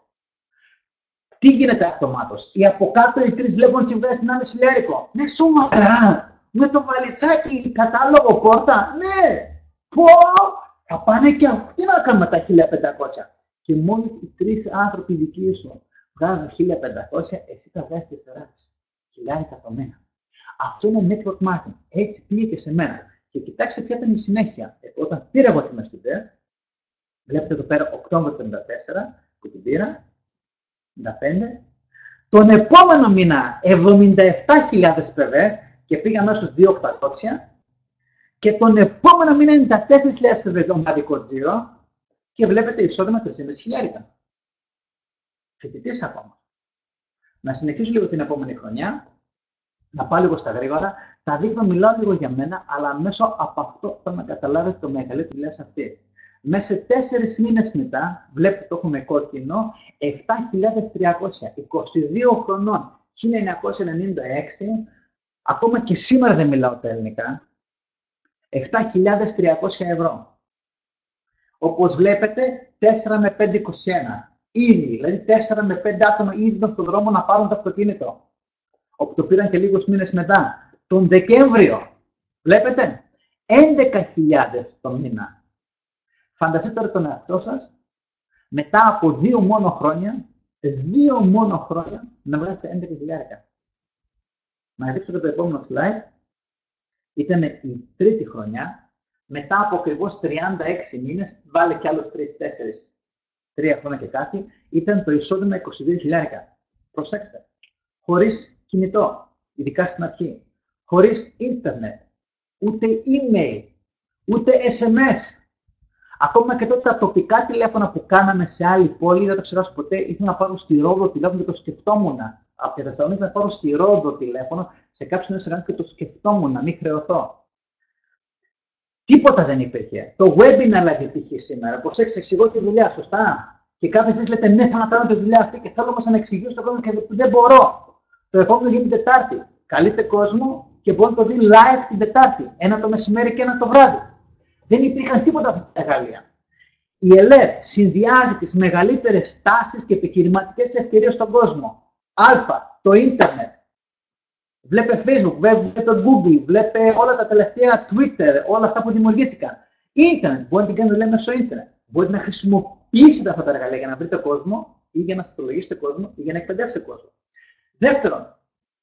A: Τι γίνεται αυτομάτως. Οι από κάτω οι 3 βλέπουν ότι συμβαίνει 1,5 χιλιάρικο. Ναι, σοβαρά. Με το βαλιτσάκι, κατάλογο πόρτα. Ναι. Πω. Θα πάνε και αυτοί να κάνουν τα 1.500. Και μόλις οι 3 άνθρωποι δικοί σου βγάζουν 1.500, εσύ θα βγάζεις 4,5 χιλιάρικα το μήνα. Αυτό είναι network marketing. Έτσι πήγε και σε μένα. Και κοιτάξτε ποια ήταν η συνέχεια. Όταν πήρα εγώ τη Mercedes, βλέπετε εδώ πέρα Οκτώβριο 54 που την πήρα, 55. Τον επόμενο μήνα 77.000 PV και πήγα μέσα στους 2.800 και τον επόμενο μήνα 94.000 PV το ομαδικό τζίρο και βλέπετε εισόδημα 3,5 χιλιάρικα. Φοιτητής ακόμα. Να συνεχίσω λίγο την επόμενη χρονιά, να πάω λίγο στα γρήγορα. Τα δείχνω, μιλάω λίγο για μένα, αλλά μέσω από αυτό θέλω να καταλάβετε το μεγαλύτερο δουλειά αυτή. Μέσα σε 4 μήνες μετά, βλέπετε το έχουμε κόκκινο, 7.300, 22 χρονών, 1996, ακόμα και σήμερα δεν μιλάω τα ελληνικά, 7.300 ευρώ. Όπως βλέπετε, 4 με 5, 21. Ήδη, δηλαδή 4 με 5 άτομα ήδη ήταν στον δρόμο να πάρουν το αυτοκίνητο. Όπου το πήραν και λίγους μήνες μετά. Τον Δεκέμβριο, βλέπετε, 11.000 το μήνα. Φανταστείτε τώρα τον εαυτό σας, μετά από 2 μόνο χρόνια, να βγάζετε 11.000. Να δείξω και το επόμενο slide. Ήταν η 3η χρονιά, μετά από ακριβώς 36 μήνες, βάλε κι άλλους 3 χρόνια και κάτι, ήταν το εισόδημα 22.000. Προσέξτε, χωρίς κινητό, ειδικά στην αρχή, χωρίς ίντερνετ, ούτε email, ούτε SMS. Ακόμα και τότε τα τοπικά τηλέφωνα που κάναμε σε άλλη πόλη, δεν το ξεχάσω ποτέ, ήθελα να πάρω στη Ρόδο τηλέφωνο και το σκεφτόμουν. Από τη Θεσσαλονίκη να πάρω στη Ρόδο τηλέφωνο, σε κάποιους νέους και το σκεφτόμουν, να μην χρεωθώ. Τίποτα δεν υπήρχε. Το webinar δηλαδή υπήρχε σήμερα. Προσέξτε, εξηγώ τη δουλειά, σωστά. Και κάποιοι εσείς λέτε ναι, θέλω να κάνω τη δουλειά αυτή και θέλω όμως να εξηγήσω στον κόσμο και δεν μπορώ. Το επόμενο γίνει την Τετάρτη. Καλείτε κόσμο και μπορεί να το δει live την Τετάρτη. Ένα το μεσημέρι και ένα το βράδυ. Δεν υπήρχαν τίποτα αυτά τα εργαλεία. Η ΕΛΕΡ συνδυάζει τις μεγαλύτερες τάσεις και επιχειρηματικές ευκαιρίες στον κόσμο. Α, το ίντερνετ. Βλέπε Facebook, βλέπε το Google, βλέπε όλα τα τελευταία Twitter, όλα αυτά που δημιουργήθηκαν. Ίντερνετ, μπορείτε να την κάνετε μέσω ίντερνετ. Μπορείτε να χρησιμοποιήσετε αυτά τα εργαλεία για να βρείτε κόσμο ή για να στρολογήσετε κόσμο ή για να εκπαιδεύσετε κόσμο. Δεύτερον,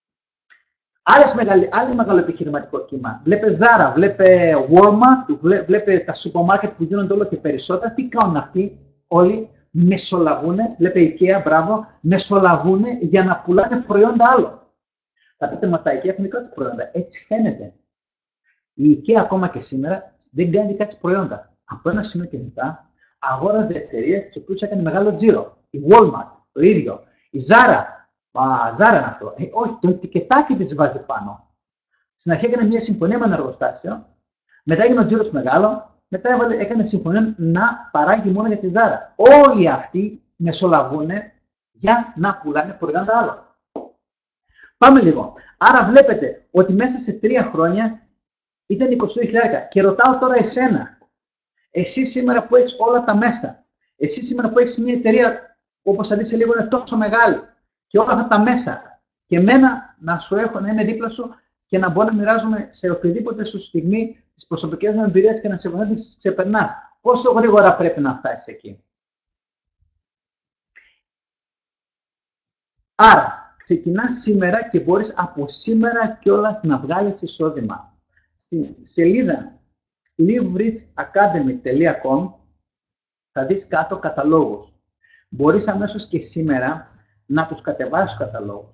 A: άλλο μεγάλο επιχειρηματικό κύμα. Βλέπε Zara, βλέπε Walmart, βλέπε τα σούπερ μάρκετ που γίνονται όλο και περισσότερα. Τι κάνουν αυτοί όλοι, μεσολαβούν, βλέπε IKEA, μπράβο, μεσολαβούν για να πουλάνε προϊόντα άλλων. Θα πείτε, μα τα IKEA έχουν δικά τους προϊόντα. Έτσι φαίνεται. Η IKEA ακόμα και σήμερα δεν κάνει δικά της προϊόντα. Από ένα σημείο και μετά αγόραζε εταιρείες τις οποίες έκανε μεγάλο τζίρο. Η Walmart, το ίδιο. Η Zara. Zara είναι αυτό. Όχι, το ετικετάκι της βάζει πάνω. Στην αρχή έκανε μια συμφωνία με ένα εργοστάσιο Μετά έγινε ο τζίρος μεγάλο, μετά έκανε συμφωνία να παράγει μόνο για τη Ζάρα. Όλοι αυτοί μεσολαβούν για να πουλάνε προϊόντα άλλο. Πάμε λίγο. Άρα βλέπετε ότι μέσα σε 3 χρόνια ήταν 22.000. Και ρωτάω τώρα εσένα, εσύ σήμερα που έχεις όλα τα μέσα, εσύ σήμερα που έχεις μια εταιρεία, όπως θα δεις σε λίγο, είναι τόσο μεγάλη και όλα αυτά τα μέσα, και εμένα να σου έχω, να είμαι δίπλα σου και να μπορώ να μοιράζομαι σε οποιοδήποτε σου στιγμή τις προσωπικές μου εμπειρίες και να σε βοηθήσω να τις ξεπερνάς. Πόσο γρήγορα πρέπει να φτάσεις εκεί? Άρα, ξεκινάς σήμερα και μπορείς από σήμερα κιόλας να βγάλεις εισόδημα. Στη σελίδα liverichacademy.com θα δεις κάτω καταλόγους. Μπορείς αμέσως και σήμερα να τους κατεβάσεις καταλόγους,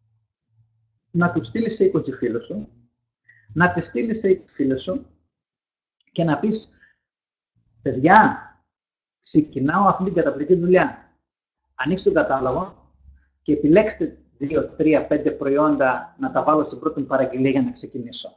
A: να τους στείλεις σε 20 φίλους σου, να τις στείλεις σε 20 φίλους σου και να πεις, παιδιά, ξεκινάω αυτή την καταπληκτική δουλειά. Ανοίξτε τον κατάλογο και επιλέξτε 2, 3, 5 προϊόντα να τα βάλω στην πρώτη παραγγελία για να ξεκινήσω.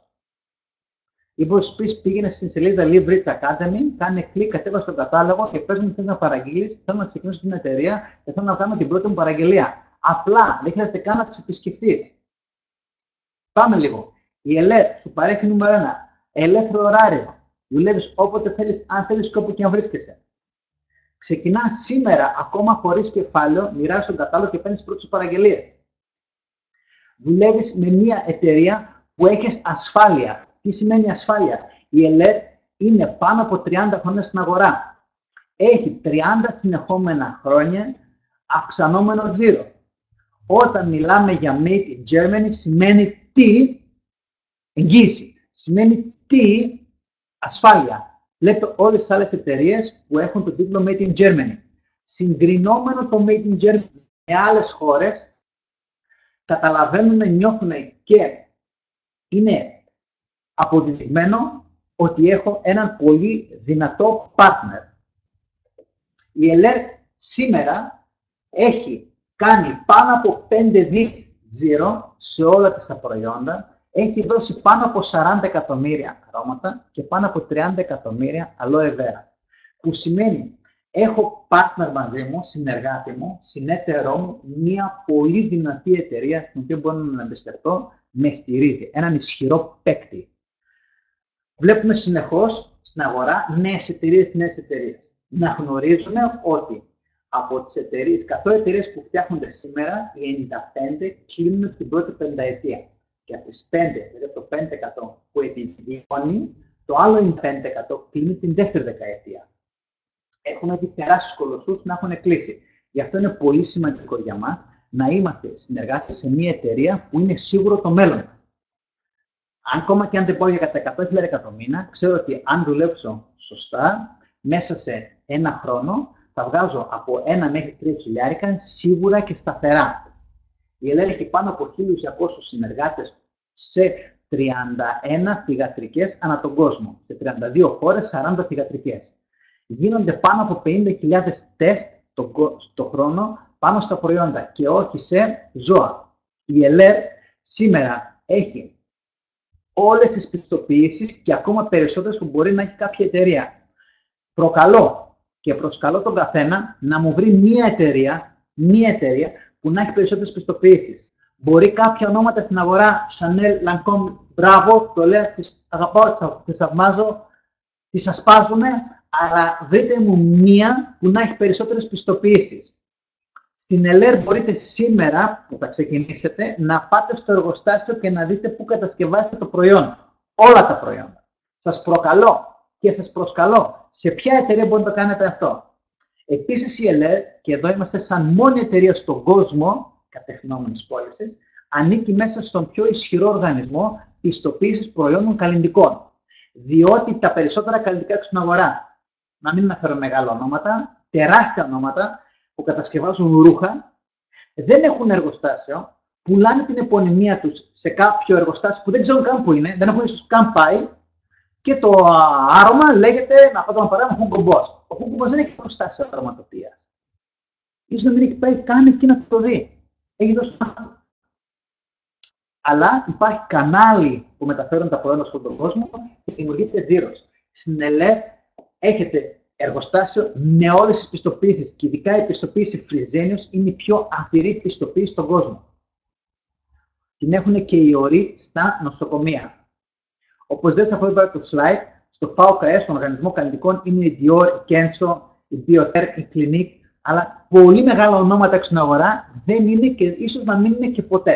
A: Ή μπορείς πεις, πήγαινε στην σελίδα Live Rich Academy, κάνε κλικ, κατέβασε τον κατάλογο και πες μου θες να παραγγείλεις, θέλω να ξεκινήσω την εταιρεία και θέλω να κάνω την πρώτη μου παραγγελία. Απλά, δεν χρειάζεται καν να τους επισκεφτείς. Πάμε λίγο. Η ΕΛΕΡ σου παρέχει νούμερο 1. Ελεύθερο ωράριο. Δουλεύεις όποτε θέλεις, αν θέλεις και όπου και αν βρίσκεσαι. Ξεκινάς σήμερα, ακόμα χωρίς κεφάλαιο, μοιράζεις τον κατάλογο και παίρνεις πρώτες παραγγελίες. Δουλεύεις με μια εταιρεία που έχεις ασφάλεια. Τι σημαίνει ασφάλεια? Η ΕΛΕΡ είναι πάνω από 30 χρόνια στην αγορά. Έχει 30 συνεχόμενα χρόνια αυξανόμενο τζίρο. Όταν μιλάμε για Made in Germany, σημαίνει τι? Εγγύηση. Σημαίνει τι? Ασφάλεια. Βλέπετε όλες τις άλλες εταιρείες που έχουν τον τίτλο Made in Germany. Συγκρινόμενο το Made in Germany με άλλες χώρες, καταλαβαίνουν, νιώθουν και είναι αποδεδειγμένο ότι έχω έναν πολύ δυνατό partner. Η ΕΛΕΡ σήμερα έχει κάνει πάνω από 5 δις τζίρο σε όλα τα προϊόντα, έχει δώσει πάνω από 40 εκατομμύρια αρώματα και πάνω από 30 εκατομμύρια aloe vera. Που σημαίνει, έχω partner μαζί μου, συνεργάτη μου, συνέτερό μου, μια πολύ δυνατή εταιρεία στην οποία μπορώ να εμπιστευτώ, με στηρίζει, έναν ισχυρό παίκτη. Βλέπουμε συνεχώς στην αγορά νέες εταιρείες. Να γνωρίζουμε ότι από τις εταιρείες, 100 εταιρείες που φτιάχνονται σήμερα, οι 95 κλείνουν την πρώτη πενταετία. Και από τις 5, δηλαδή το 5% που επιβιώνει, το άλλο 95% κλείνει την δεύτερη δεκαετία. Έχουν δει τεράστιους κολοσσούς να έχουν κλείσει. Γι' αυτό είναι πολύ σημαντικό για μας να είμαστε συνεργάτες σε μια εταιρεία που είναι σίγουρο το μέλλον μας. Ακόμα και αν δεν πάω για 100.000 το μήνα, ξέρω ότι αν δουλέψω σωστά, μέσα σε ένα χρόνο θα βγάζω από 1 μέχρι 3 χιλιάρικα σίγουρα και σταθερά. Η ΕΛΕΡ έχει πάνω από 1.200 συνεργάτες σε 31 θυγατρικές ανά τον κόσμο. Σε 32 χώρες, 40 θυγατρικές. Γίνονται πάνω από 50.000 τεστ το χρόνο πάνω στα προϊόντα και όχι σε ζώα. Η ΕΛΕΡ σήμερα έχει όλες τις πιστοποιήσεις και ακόμα περισσότερες που μπορεί να έχει κάποια εταιρεία. Προκαλώ και προσκαλώ τον καθένα να μου βρει μία εταιρεία που να έχει περισσότερες πιστοποιήσεις. Μπορεί κάποια ονόματα στην αγορά, Chanel, Lancôme, μπράβο, το λέω, τις αγαπάω, τις θαυμάζω, τις ασπάζουμε, αλλά βρείτε μου μία που να έχει περισσότερες πιστοποιήσεις. Στην ΕΛΕΡ μπορείτε σήμερα που θα ξεκινήσετε να πάτε στο εργοστάσιο και να δείτε πού κατασκευάζετε το προϊόν. Όλα τα προϊόντα. Σας προκαλώ και σας προσκαλώ σε ποια εταιρεία μπορείτε να το κάνετε αυτό. Επίσης η ΕΛΕΡ, και εδώ είμαστε σαν μόνη εταιρεία στον κόσμο κατεχνόμενης πώλησης, ανήκει μέσα στον πιο ισχυρό οργανισμό πιστοποίησης προϊόντων καλλυντικών. Διότι τα περισσότερα καλλυντικά στην αγορά, να μην αναφέρω μεγάλα ονόματα, τεράστια ονόματα, που κατασκευάζουν ρούχα, δεν έχουν εργοστάσιο, πουλάνε την επωνυμία τους σε κάποιο εργοστάσιο που δεν ξέρουν καν που είναι, δεν έχουν ίσως καν πάει και το άρωμα λέγεται, να πάω να παράδειγμα, Hugo Boss. Ο Hugo Boss δεν έχει εργοστάσιο αρωματοποιίας. Ίσως να μην έχει πάει καν εκεί να το δει. Έχει δώσει Αλλά υπάρχει κανάλι που μεταφέρουν τα προϊόντα σε όλο τον κόσμο και δημιουργείται τζίρος. Στην ΕΛΕ έχετε εργοστάσιο με όλες τις πιστοποιήσεις και ειδικά η πιστοποίηση Fresenius είναι η πιο αυστηρή πιστοποίηση στον κόσμο. Την έχουν και οι οροί στα νοσοκομεία. Όπως δεν σας έχω πάρει το slide, στο ΦΑΟΚΑΕ, στον Οργανισμό Καλλιτικών, είναι η Dior, η Kenzo, η Bioter, η Clinique, αλλά πολύ μεγάλα ονόματα έξω στην αγορά δεν είναι και ίσως να μην είναι και ποτέ.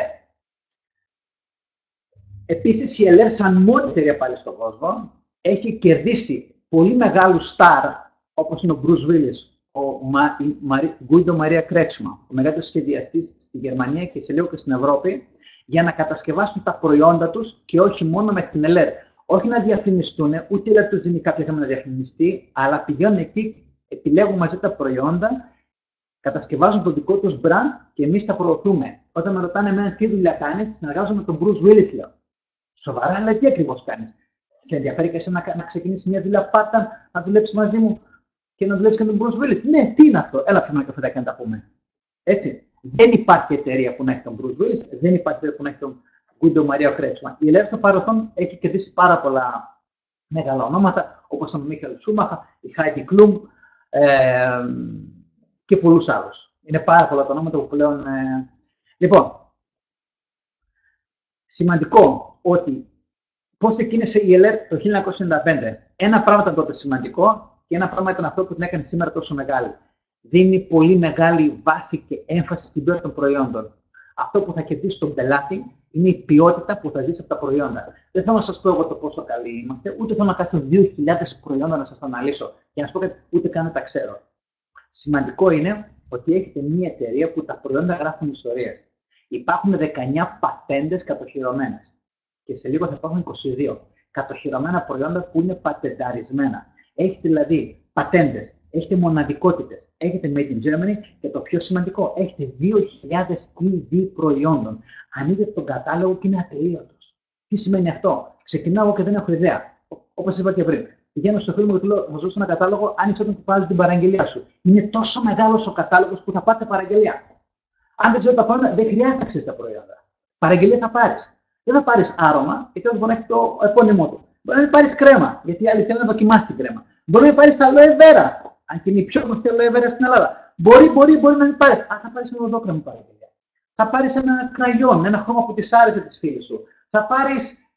A: Επίσης, η ΕΛΕΡ, σαν μόνη εταιρεία πάλι στον κόσμο, έχει κερδίσει πολύ μεγάλους στάρ, όπως είναι ο Bruce Willis, ο Guido Maria Kretschmann, ο μεγαλύτερος σχεδιαστής στη Γερμανία και σε λίγο και στην Ευρώπη, για να κατασκευάσουν τα προϊόντα τους και όχι μόνο με την ΕΛΕΡ. Όχι να διαφημιστούν, ούτε η ΕΛΕΡ τους δίνει κάποια θέμα να διαφημιστεί, αλλά πηγαίνουν εκεί, επιλέγουν μαζί τα προϊόντα, κατασκευάζουν το δικό τους brand και εμείς τα προωθούμε. Όταν με ρωτάνε εμένα τι δουλειά κάνεις, συνεργάζομαι με τον Bruce Willis, λέω. Σοβαρά, αλλά τι ακριβώς κάνεις? Σε ενδιαφέρει και εσένα να ξεκινήσει μια δουλειά part-time, να δουλέψεις μαζί μου και να δουλέψεις και με τον Bruce Willis? Ναι, τι είναι αυτό? Έλα, πιούμε ένα καφεδάκι να τα πούμε. Έτσι. Δεν υπάρχει εταιρεία που να έχει τον Bruce Willis, δεν υπάρχει εταιρεία που να έχει τον Guido Maria Kretschmann. Η ΕΛΕΡ στο παρελθόν έχει κερδίσει πάρα πολλά μεγάλα ονόματα, όπως τον Μίχαελ Σούμαχα, η Heidi Klum και πολλούς άλλους. Είναι πάρα πολλά τα ονόματα που πλέον. Λοιπόν, σημαντικό ότι πώς ξεκίνησε η ΕΛΕΡ το 1995. Ένα πράγμα ήταν τότε σημαντικό και ένα πράγμα ήταν αυτό που την έκανε σήμερα τόσο μεγάλη. Δίνει πολύ μεγάλη βάση και έμφαση στην ποιότητα των προϊόντων. Αυτό που θα κερδίσει τον πελάτη είναι η ποιότητα που θα ζήσει από τα προϊόντα. Δεν θέλω να σας πω εγώ το πόσο καλοί είμαστε, ούτε θέλω να κάτσω 2.000 προϊόντα να σας τα αναλύσω και να σας πω κάτι ούτε καν τα ξέρω. Σημαντικό είναι ότι έχετε μια εταιρεία που τα προϊόντα γράφουν ιστορίες. Υπάρχουν 19 πατέντες κατοχυρωμένες και σε λίγο θα υπάρχουν 22 κατοχυρωμένα προϊόντα που είναι πατενταρισμένα. Έχετε δηλαδή πατέντες, έχετε μοναδικότητες, έχετε made in Germany και το πιο σημαντικό, έχετε 2.000 είδη προϊόντων. Ανοίγετε τον κατάλογο και είναι ατελείωτος. Τι σημαίνει αυτό? Ξεκινάω και δεν έχω ιδέα. Όπως είπα και πριν. Πηγαίνω στο φίλο μου και του λέω: θα ζήσω ένα κατάλογο, άνοιξε όταν βάζει την παραγγελία σου. Είναι τόσο μεγάλος ο κατάλογος που θα πάτε παραγγελία. Αν δεν ξέρω τα προϊόντα, δεν χρειάζεται να ξέρει τα προϊόντα. Παραγγελία θα πάρεις. Δεν θα πάρεις άρωμα, γιατί δεν μπορεί να έχει το επώνυμό του. Μπορεί να μην πάρεις κρέμα, γιατί οι άλλοι θέλουν να δοκιμάσει την κρέμα. Μπορεί να πάρεις aloe vera, αν και είναι η πιο γνωστή aloe vera στην Ελλάδα. Μπορεί να μην πάρεις. Θα πάρεις ένα οδόκρεμο παραγγελία. Θα πάρεις ένα κραγιόν, ένα χρώμα που της άρεσε τη φίλη σου. Θα πάρεις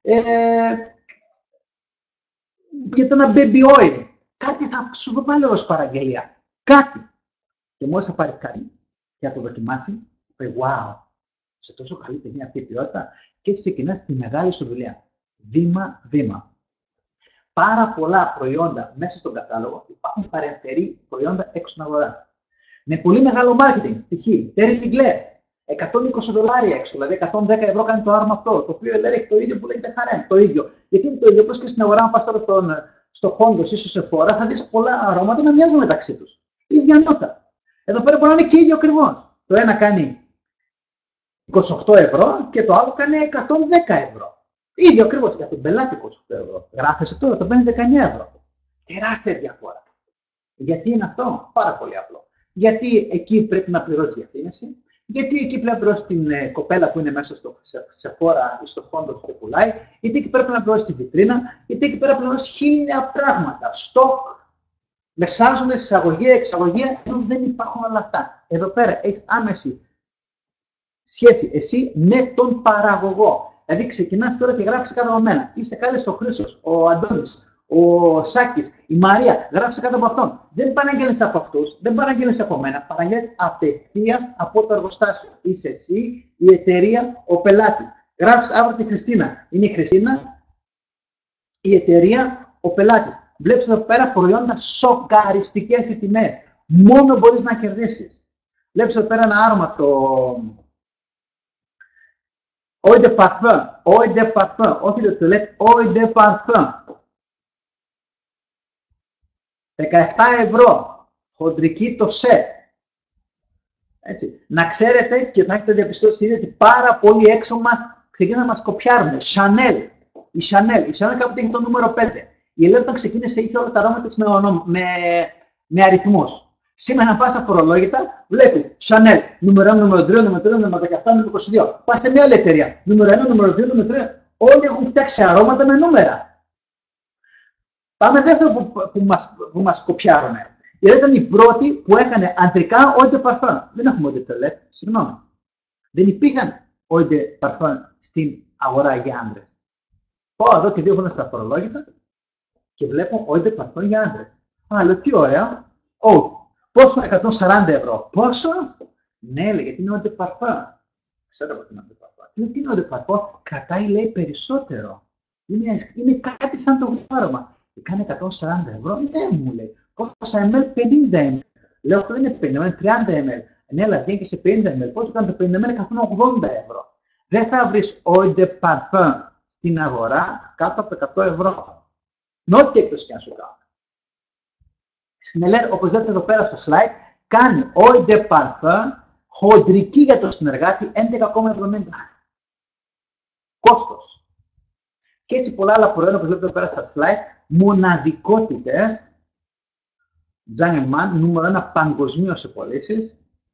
A: για το ένα baby oil. Κάτι θα σου το βάλω ως παραγγελία. Κάτι. Και μόλις θα πάρει κάτι και θα το δοκιμάσει, θα πει wow, σε τόσο καλή ταινία αυτή η ποιότητα, και έτσι ξεκινάς τη μεγάλη σου δουλειά. Βήμα-βήμα. Πάρα πολλά προϊόντα μέσα στον κατάλογο, υπάρχουν παρεμφερή προϊόντα έξω στην αγορά. Με πολύ μεγάλο marketing. Π.χ. Terry Mugler, $120 έξω, δηλαδή 110 ευρώ κάνει το άρωμα αυτό. Το οποίο λέει έχει το ίδιο που λέγεται Harem. Το ίδιο. Γιατί είναι το ίδιο, όπως και στην αγορά, αν πας τώρα στο Hondos ή στο Sephora, θα δεις πολλά αρώματα να μοιάζουν μεταξύ τους. Η ίδια νότα. Εδώ πέρα μπορεί να είναι και ίδιο ακριβώς. Το ένα κάνει 28 ευρώ και το άλλο κάνει 110 ευρώ. Ίδιο ακριβώς για τον πελάτη 28 ευρώ. Γράφεσαι τώρα, το παίρνει 19 ευρώ. Τεράστια διαφορά. Γιατί είναι αυτό? Πάρα πολύ απλό. Γιατί εκεί πρέπει να πληρώσει διαφήμιση, γιατί εκεί πρέπει να πληρώσει την κοπέλα που είναι μέσα στο Sephora ή στο Hondos και πουλάει, γιατί εκεί πρέπει να πληρώσει τη βιτρίνα, γιατί εκεί πρέπει να πληρώσει χίλια πράγματα. Στοκ, μεσάζονται εισαγωγή, εξαγωγή, ενώ δεν υπάρχουν όλα αυτά. Εδώ πέρα έχει άμεση σχέση εσύ με τον παραγωγό. Δηλαδή ξεκινάς τώρα και γράφεις κάτω από μένα. Είστε κάλεσε ο Χρήστος, ο Αντώνης, ο Σάκης, η Μαρία, γράψε κάτω από αυτόν. Δεν παραγγέλνεις από αυτούς, δεν παραγγέλνεις από μένα, παραγγέλνεις απευθείας από το εργοστάσιο. Είσαι εσύ, η εταιρεία, ο πελάτης. Γράψεις αύριο τη Χριστίνα. Είναι η Χριστίνα, η εταιρεία, ο πελάτης. Βλέπεις εδώ πέρα προϊόντα σοκαριστικές οι τιμές. Μόνο μπορείς να κερδίσεις. Βλέπεις εδώ πέρα ένα άρωμα, το Eau de Parfum, όχι το toilette, Eau de Parfum. 17 ευρώ, χοντρική το σετ. Έτσι. Να ξέρετε και θα έχετε διαπιστώσει ήδη ότι πάρα πολλοί έξω μας ξεκίνησαν να μας κοπιάρουν. Chanel. Η Chanel κάποτε είχε το νούμερο 5. Η ΕΛΕΡ όταν ξεκίνησε είχε όλα τα αρώματα με αριθμούς. Σήμερα, να πας στα φορολόγητα, βλέπεις Chanel, νούμερο 1, νούμερο 3, νούμερο 3, νούμερο 17, νούμερο 22. Πας σε μια άλλη εταιρεία, νούμερο 1, νούμερο 2, νούμερο 3. Όλοι έχουν φτιάξει αρώματα με νούμερα. Πάμε δεύτερο που μας κοπιάρουνε. Γιατί ήταν η πρώτη που έκανε αντρικά eau de parfum. Δεν έχουμε eau de toilette, συγγνώμη. Δεν υπήρχαν eau de parfum στην αγορά για άντρες. Πάω εδώ και 2 χρόνια στα φορολόγητα και βλέπω eau de parfum για άντρες. Α, λέω τι ωραία. Πόσο? 140 ευρώ. Πόσο? Ναι, λέει, γιατί είναι eau de parfum. Ξέρω ότι είναι eau de parfum. Τι είναι eau de parfum? Κρατάει, λέει, περισσότερο. Είναι κάτι σαν το γλάρωμα. Κάνει 140 ευρώ. Ναι, μου λέει. Πόσα ml? 50 ml. Λέω, αυτό δεν είναι 50 ml, είναι 30 ml. Ναι, αλλά βγαίνει και σε 50 ml. Πόσο κάνει το 50 ml? 180 ευρώ. Δεν θα βρεις eau de parfum στην αγορά κάτω από 100 ευρώ. Ό,τι έκπτωση και να σου κάνω. Στην ΕΛΕΡ, όπως βλέπετε εδώ πέρα στο slide, κάνει eau de parfum χοντρική για το συνεργάτη 11,70. Κόστος. Και έτσι πολλά άλλα προϊόντα, όπως βλέπετε εδώ πέρα στα slide, μοναδικότητες, Giant νούμερο 1 παγκοσμίως σε πωλήσεις.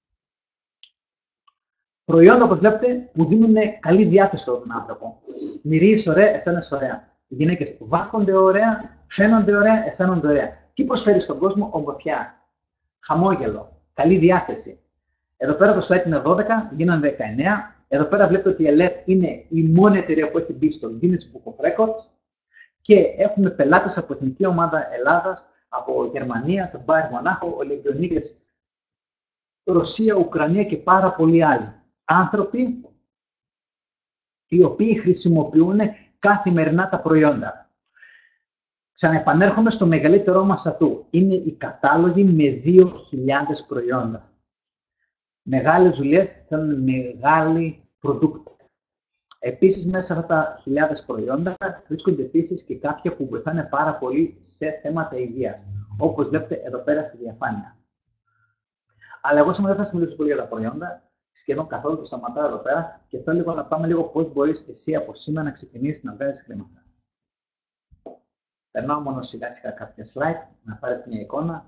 A: Προϊόντα, όπως βλέπετε, που δίνουν καλή διάθεση στον άνθρωπο. Μυρίζεις ωραία, αισθάνεσαι ωραία. Οι γυναίκες βάφονται ωραία, φαίνονται ωραία, αισθάνονται ωραία. Τι προσφέρει στον κόσμο? Ομορφιά, χαμόγελο, καλή διάθεση. Εδώ πέρα το slide είναι 12, γίνανε 19. Εδώ πέρα βλέπετε ότι η ΕΛΕΡ είναι η μόνη εταιρεία που έχει μπει στο Guinness Book of Records και έχουμε πελάτες από Εθνική Ομάδα Ελλάδας, από Γερμανία, από Μπάιερν Μονάχο, Ολυμπιονίκες, Ρωσία, Ουκρανία και πάρα πολλοί άλλοι. Άνθρωποι οι οποίοι χρησιμοποιούν καθημερινά τα προϊόντα. Ξαναεπανέρχομαι στο μεγαλύτερό μας ατού. Είναι οι κατάλογοι με 2.000 προϊόντα. Μεγάλες δουλειές θέλουν μεγάλη προδούκτη. Επίσης, μέσα σε αυτά τα χιλιάδες προϊόντα βρίσκονται επίσης και κάποια που βοηθάνε πάρα πολύ σε θέματα υγείας. Όπως βλέπετε εδώ πέρα στη διαφάνεια. Αλλά εγώ σήμερα δεν θα σας μιλήσω πολύ για τα προϊόντα. Σχεδόν καθόλου το σταματάω εδώ πέρα και θέλω λίγο να πάμε λίγο πώς μπορείς εσύ από σήμερα να ξεκινήσεις να βγάζεις χρήματα. Περνάω μόνο σιγά σιγά κάποια slide, να πάρεις μια εικόνα.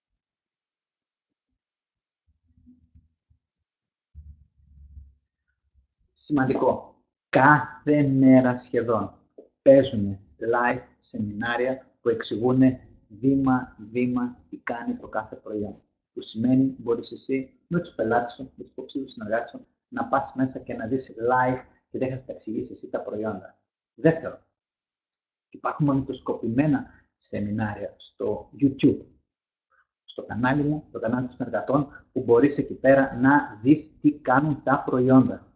A: Σημαντικό. Κάθε μέρα σχεδόν παίζουν live σεμινάρια που εξηγούν βήμα-βήμα τι κάνει το κάθε προϊόν. Που σημαίνει μπορείς εσύ με τους πελάτες σου, με τους υποψήφιους συνεργάτες σου να πας μέσα και να δεις live και δεν θα τα εξηγήσεις εσύ τα προϊόντα. Δεύτερο, υπάρχουν μονιτοσκοπημένα σεμινάρια στο YouTube. Στο κανάλι μου, το κανάλι των συνεργατών, που μπορείς εκεί πέρα να δεις τι κάνουν τα προϊόντα.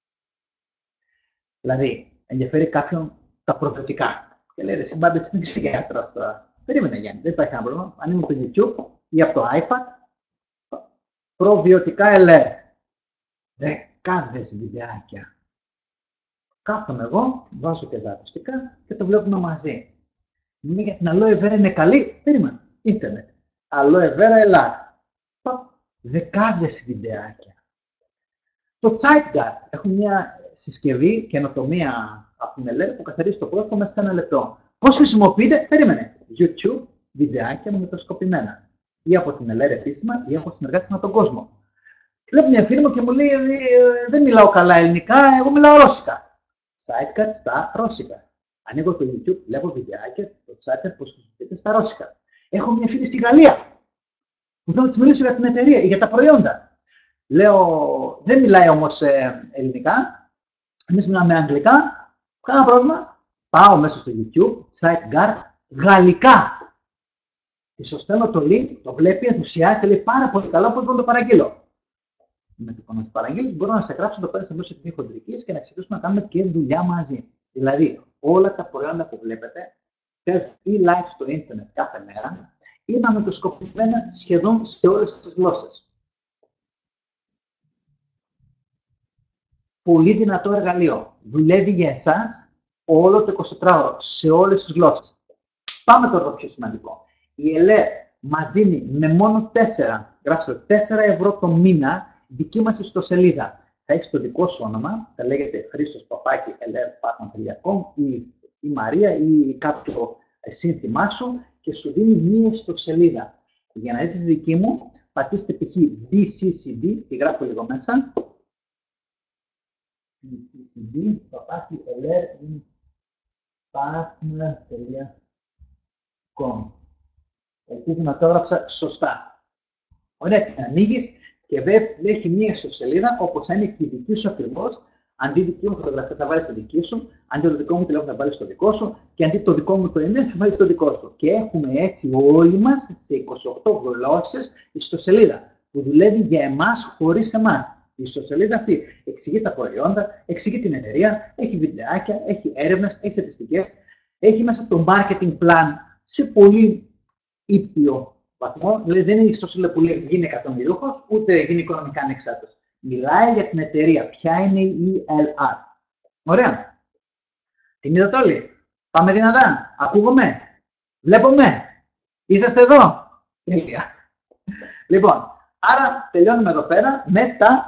A: Δηλαδή, ενδιαφέρει κάποιον τα προβιωτικά. Και λέει, εσύ μπάμπη, δεν είσαι γιατρός τώρα. Περίμενε, Γιάννη, δεν υπάρχει κανένα πρόβλημα. Ανοίγουμε το YouTube ή από το iPad. Προβιωτικά ΕΛΕΡ. Δεκάδες βιντεάκια. Κάθομαι εγώ, βάζω και τα ακουστικά και το βλέπουμε μαζί. Μιλάει για την Aloe Vera είναι καλή. Περίμενε. Ίντερνετ. Aloe Vera Ελλάδα. Δεκάδες βιντεάκια. Το Zeitgeist. Έχουμε μια συσκευή καινοτομία από την ΕΛΕΡ που καθαρίζει το πρόσωπο μέσα σε 1 λεπτό. Πώς χρησιμοποιείται? Περίμενε. YouTube, βιντεάκια μονιτοσκοπημένα. Ή από την ΕΛΕΡ επίσημα ή από συνεργάτες με τον κόσμο. Βλέπω μια φίλη μου και μου λέει: δεν μιλάω καλά ελληνικά, εγώ μιλάω ρώσικα. Zeitgeist στα ρώσικα. Ανοίγω το YouTube, βλέπω βιντεάκια, το Zeitgeist πώς χρησιμοποιείται στα ρώσικα. Έχω μια φίλη στη Γαλλία που θέλω να της μιλήσω για την εταιρεία ή για τα προϊόντα. Λέω: δεν μιλάει όμως ελληνικά, εμείς μιλάμε αγγλικά, κανένα πρόβλημα. Πάω μέσα στο YouTube, Zeitgeist, γαλλικά. Της στέλνω το link, το βλέπει, ενθουσιάζεται, λέει πάρα πολύ καλά, πώς μπορώ να το παραγγείλω. Με το να το παραγγείλεις, μπορώ να σε γράψω το πέρα σε μέσω τεχνική χοντρικής και να ξεκινήσουμε να κάνουμε και δουλειά μαζί. Δηλαδή, όλα τα προϊόντα που βλέπετε παίζουν ή live στο ίντερνετ κάθε μέρα ή μαγνητοσκοπημένα σχεδόν σε όλες τις γλώσσες. Πολύ δυνατό εργαλείο. Δουλεύει για εσάς όλο το 24ωρο, σε όλες τις γλώσσες. Πάμε τώρα το πιο σημαντικό. Η ΕΛΕΡ μας δίνει με μόνο 4 ευρώ το μήνα δική μας ιστοσελίδα. Θα έχεις το δικό σου όνομα, θα λέγεται Χρήστος@LRPartner.com ή η Μαρία ή κάποιο σύνθημά σου και σου δίνει μία ιστοσελίδα. Για να δείτε τη δική μου, πατήστε π.χ. BCCD, τη γράφω λίγο μέσα. BCCD, παπάκι, partner.com. Ελπίζω να το έγραψα σωστά. Ωραία, την ανοίγεις και έχει μία ιστοσελίδα όπως είναι και η δική σου ακριβώς. Αντί δική μου φωτογραφία θα βάλεις το δική σου, αντί το δικό μου τηλέφωνο θα βάλεις το δικό σου και αντί το δικό μου το email θα βάλεις το δικό σου. Και έχουμε έτσι όλοι μας σε 28 γλώσσες ιστοσελίδα που δουλεύει για εμάς χωρίς εμάς. Η ιστοσελίδα αυτή εξηγεί τα προϊόντα, εξηγεί την εταιρεία, έχει βιντεάκια, έχει έρευνες, έχει στατιστικές, έχει μέσα το marketing plan σε πολύ ήπιο βαθμό. Δηλαδή δεν είναι η ιστοσελίδα που λέει γίνει εκατομμυρίουχος, ούτε γίνει οικονομικά ανεξάρτητος. Μιλάει για την εταιρεία. Ποια είναι η ELR. Ωραία. Την είδατε όλοι. Πάμε δυνατά. Ακούγομαι. Βλέπουμε. Είσαστε εδώ. Τέλεια. Λοιπόν, άρα τελειώνουμε εδώ πέρα με τα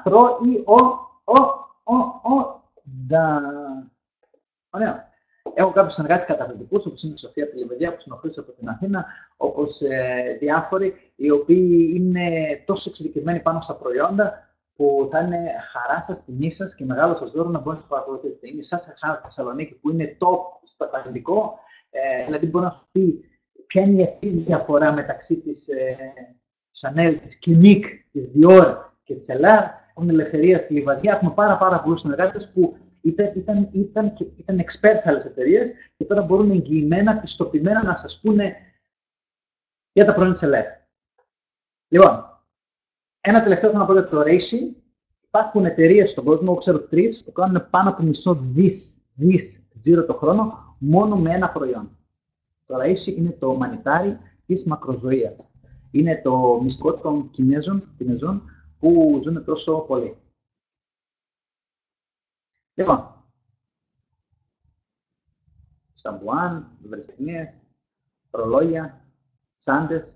A: προϊόντα. Ωραία. Έχω κάποιους συνεργάτες καταπληκτικούς, όπως είναι η Σοφία Πελιβεδιά, όπως είναι ο Χρήστος από την Αθήνα, όπως διάφοροι, οι οποίοι είναι τόσο εξειδικευμένοι πάνω στα προϊόντα, που θα είναι χαρά σας, τιμή σας και μεγάλο σας δώρο να μπορείτε να τους παρακολουθήσετε. Είναι η Σάσα Χάρα Θεσσαλονίκη που είναι top στο παθητικό, δηλαδή μπορεί να σου πει ποια είναι η διαφορά μεταξύ της Chanel, της Clinique, της Dior και της Elar. Έχουμε ελευθερία στη Λιβαδιά, έχουμε πάρα πολλούς συνεργάτες που ήταν experts σε άλλες εταιρείες και τώρα μπορούν εγγυημένα, πιστοποιημένα να σας πούνε για τα προϊόντα της Elar. Λοιπόν, ένα τελευταίο θα να πω για το Reishi. Υπάρχουν εταιρείες στον κόσμο, εγώ ξέρω 3, που κάνουν πάνω από μισό δις τζίρο το χρόνο, μόνο με ένα προϊόν. Το Reishi είναι το μανιτάρι της μακροζωίας. Είναι το μυστικό των Κινέζων που ζουν τόσο πολύ. Λοιπόν, σαμπουάν, βρεσιτεχνίες, ρολόγια, τσάντες.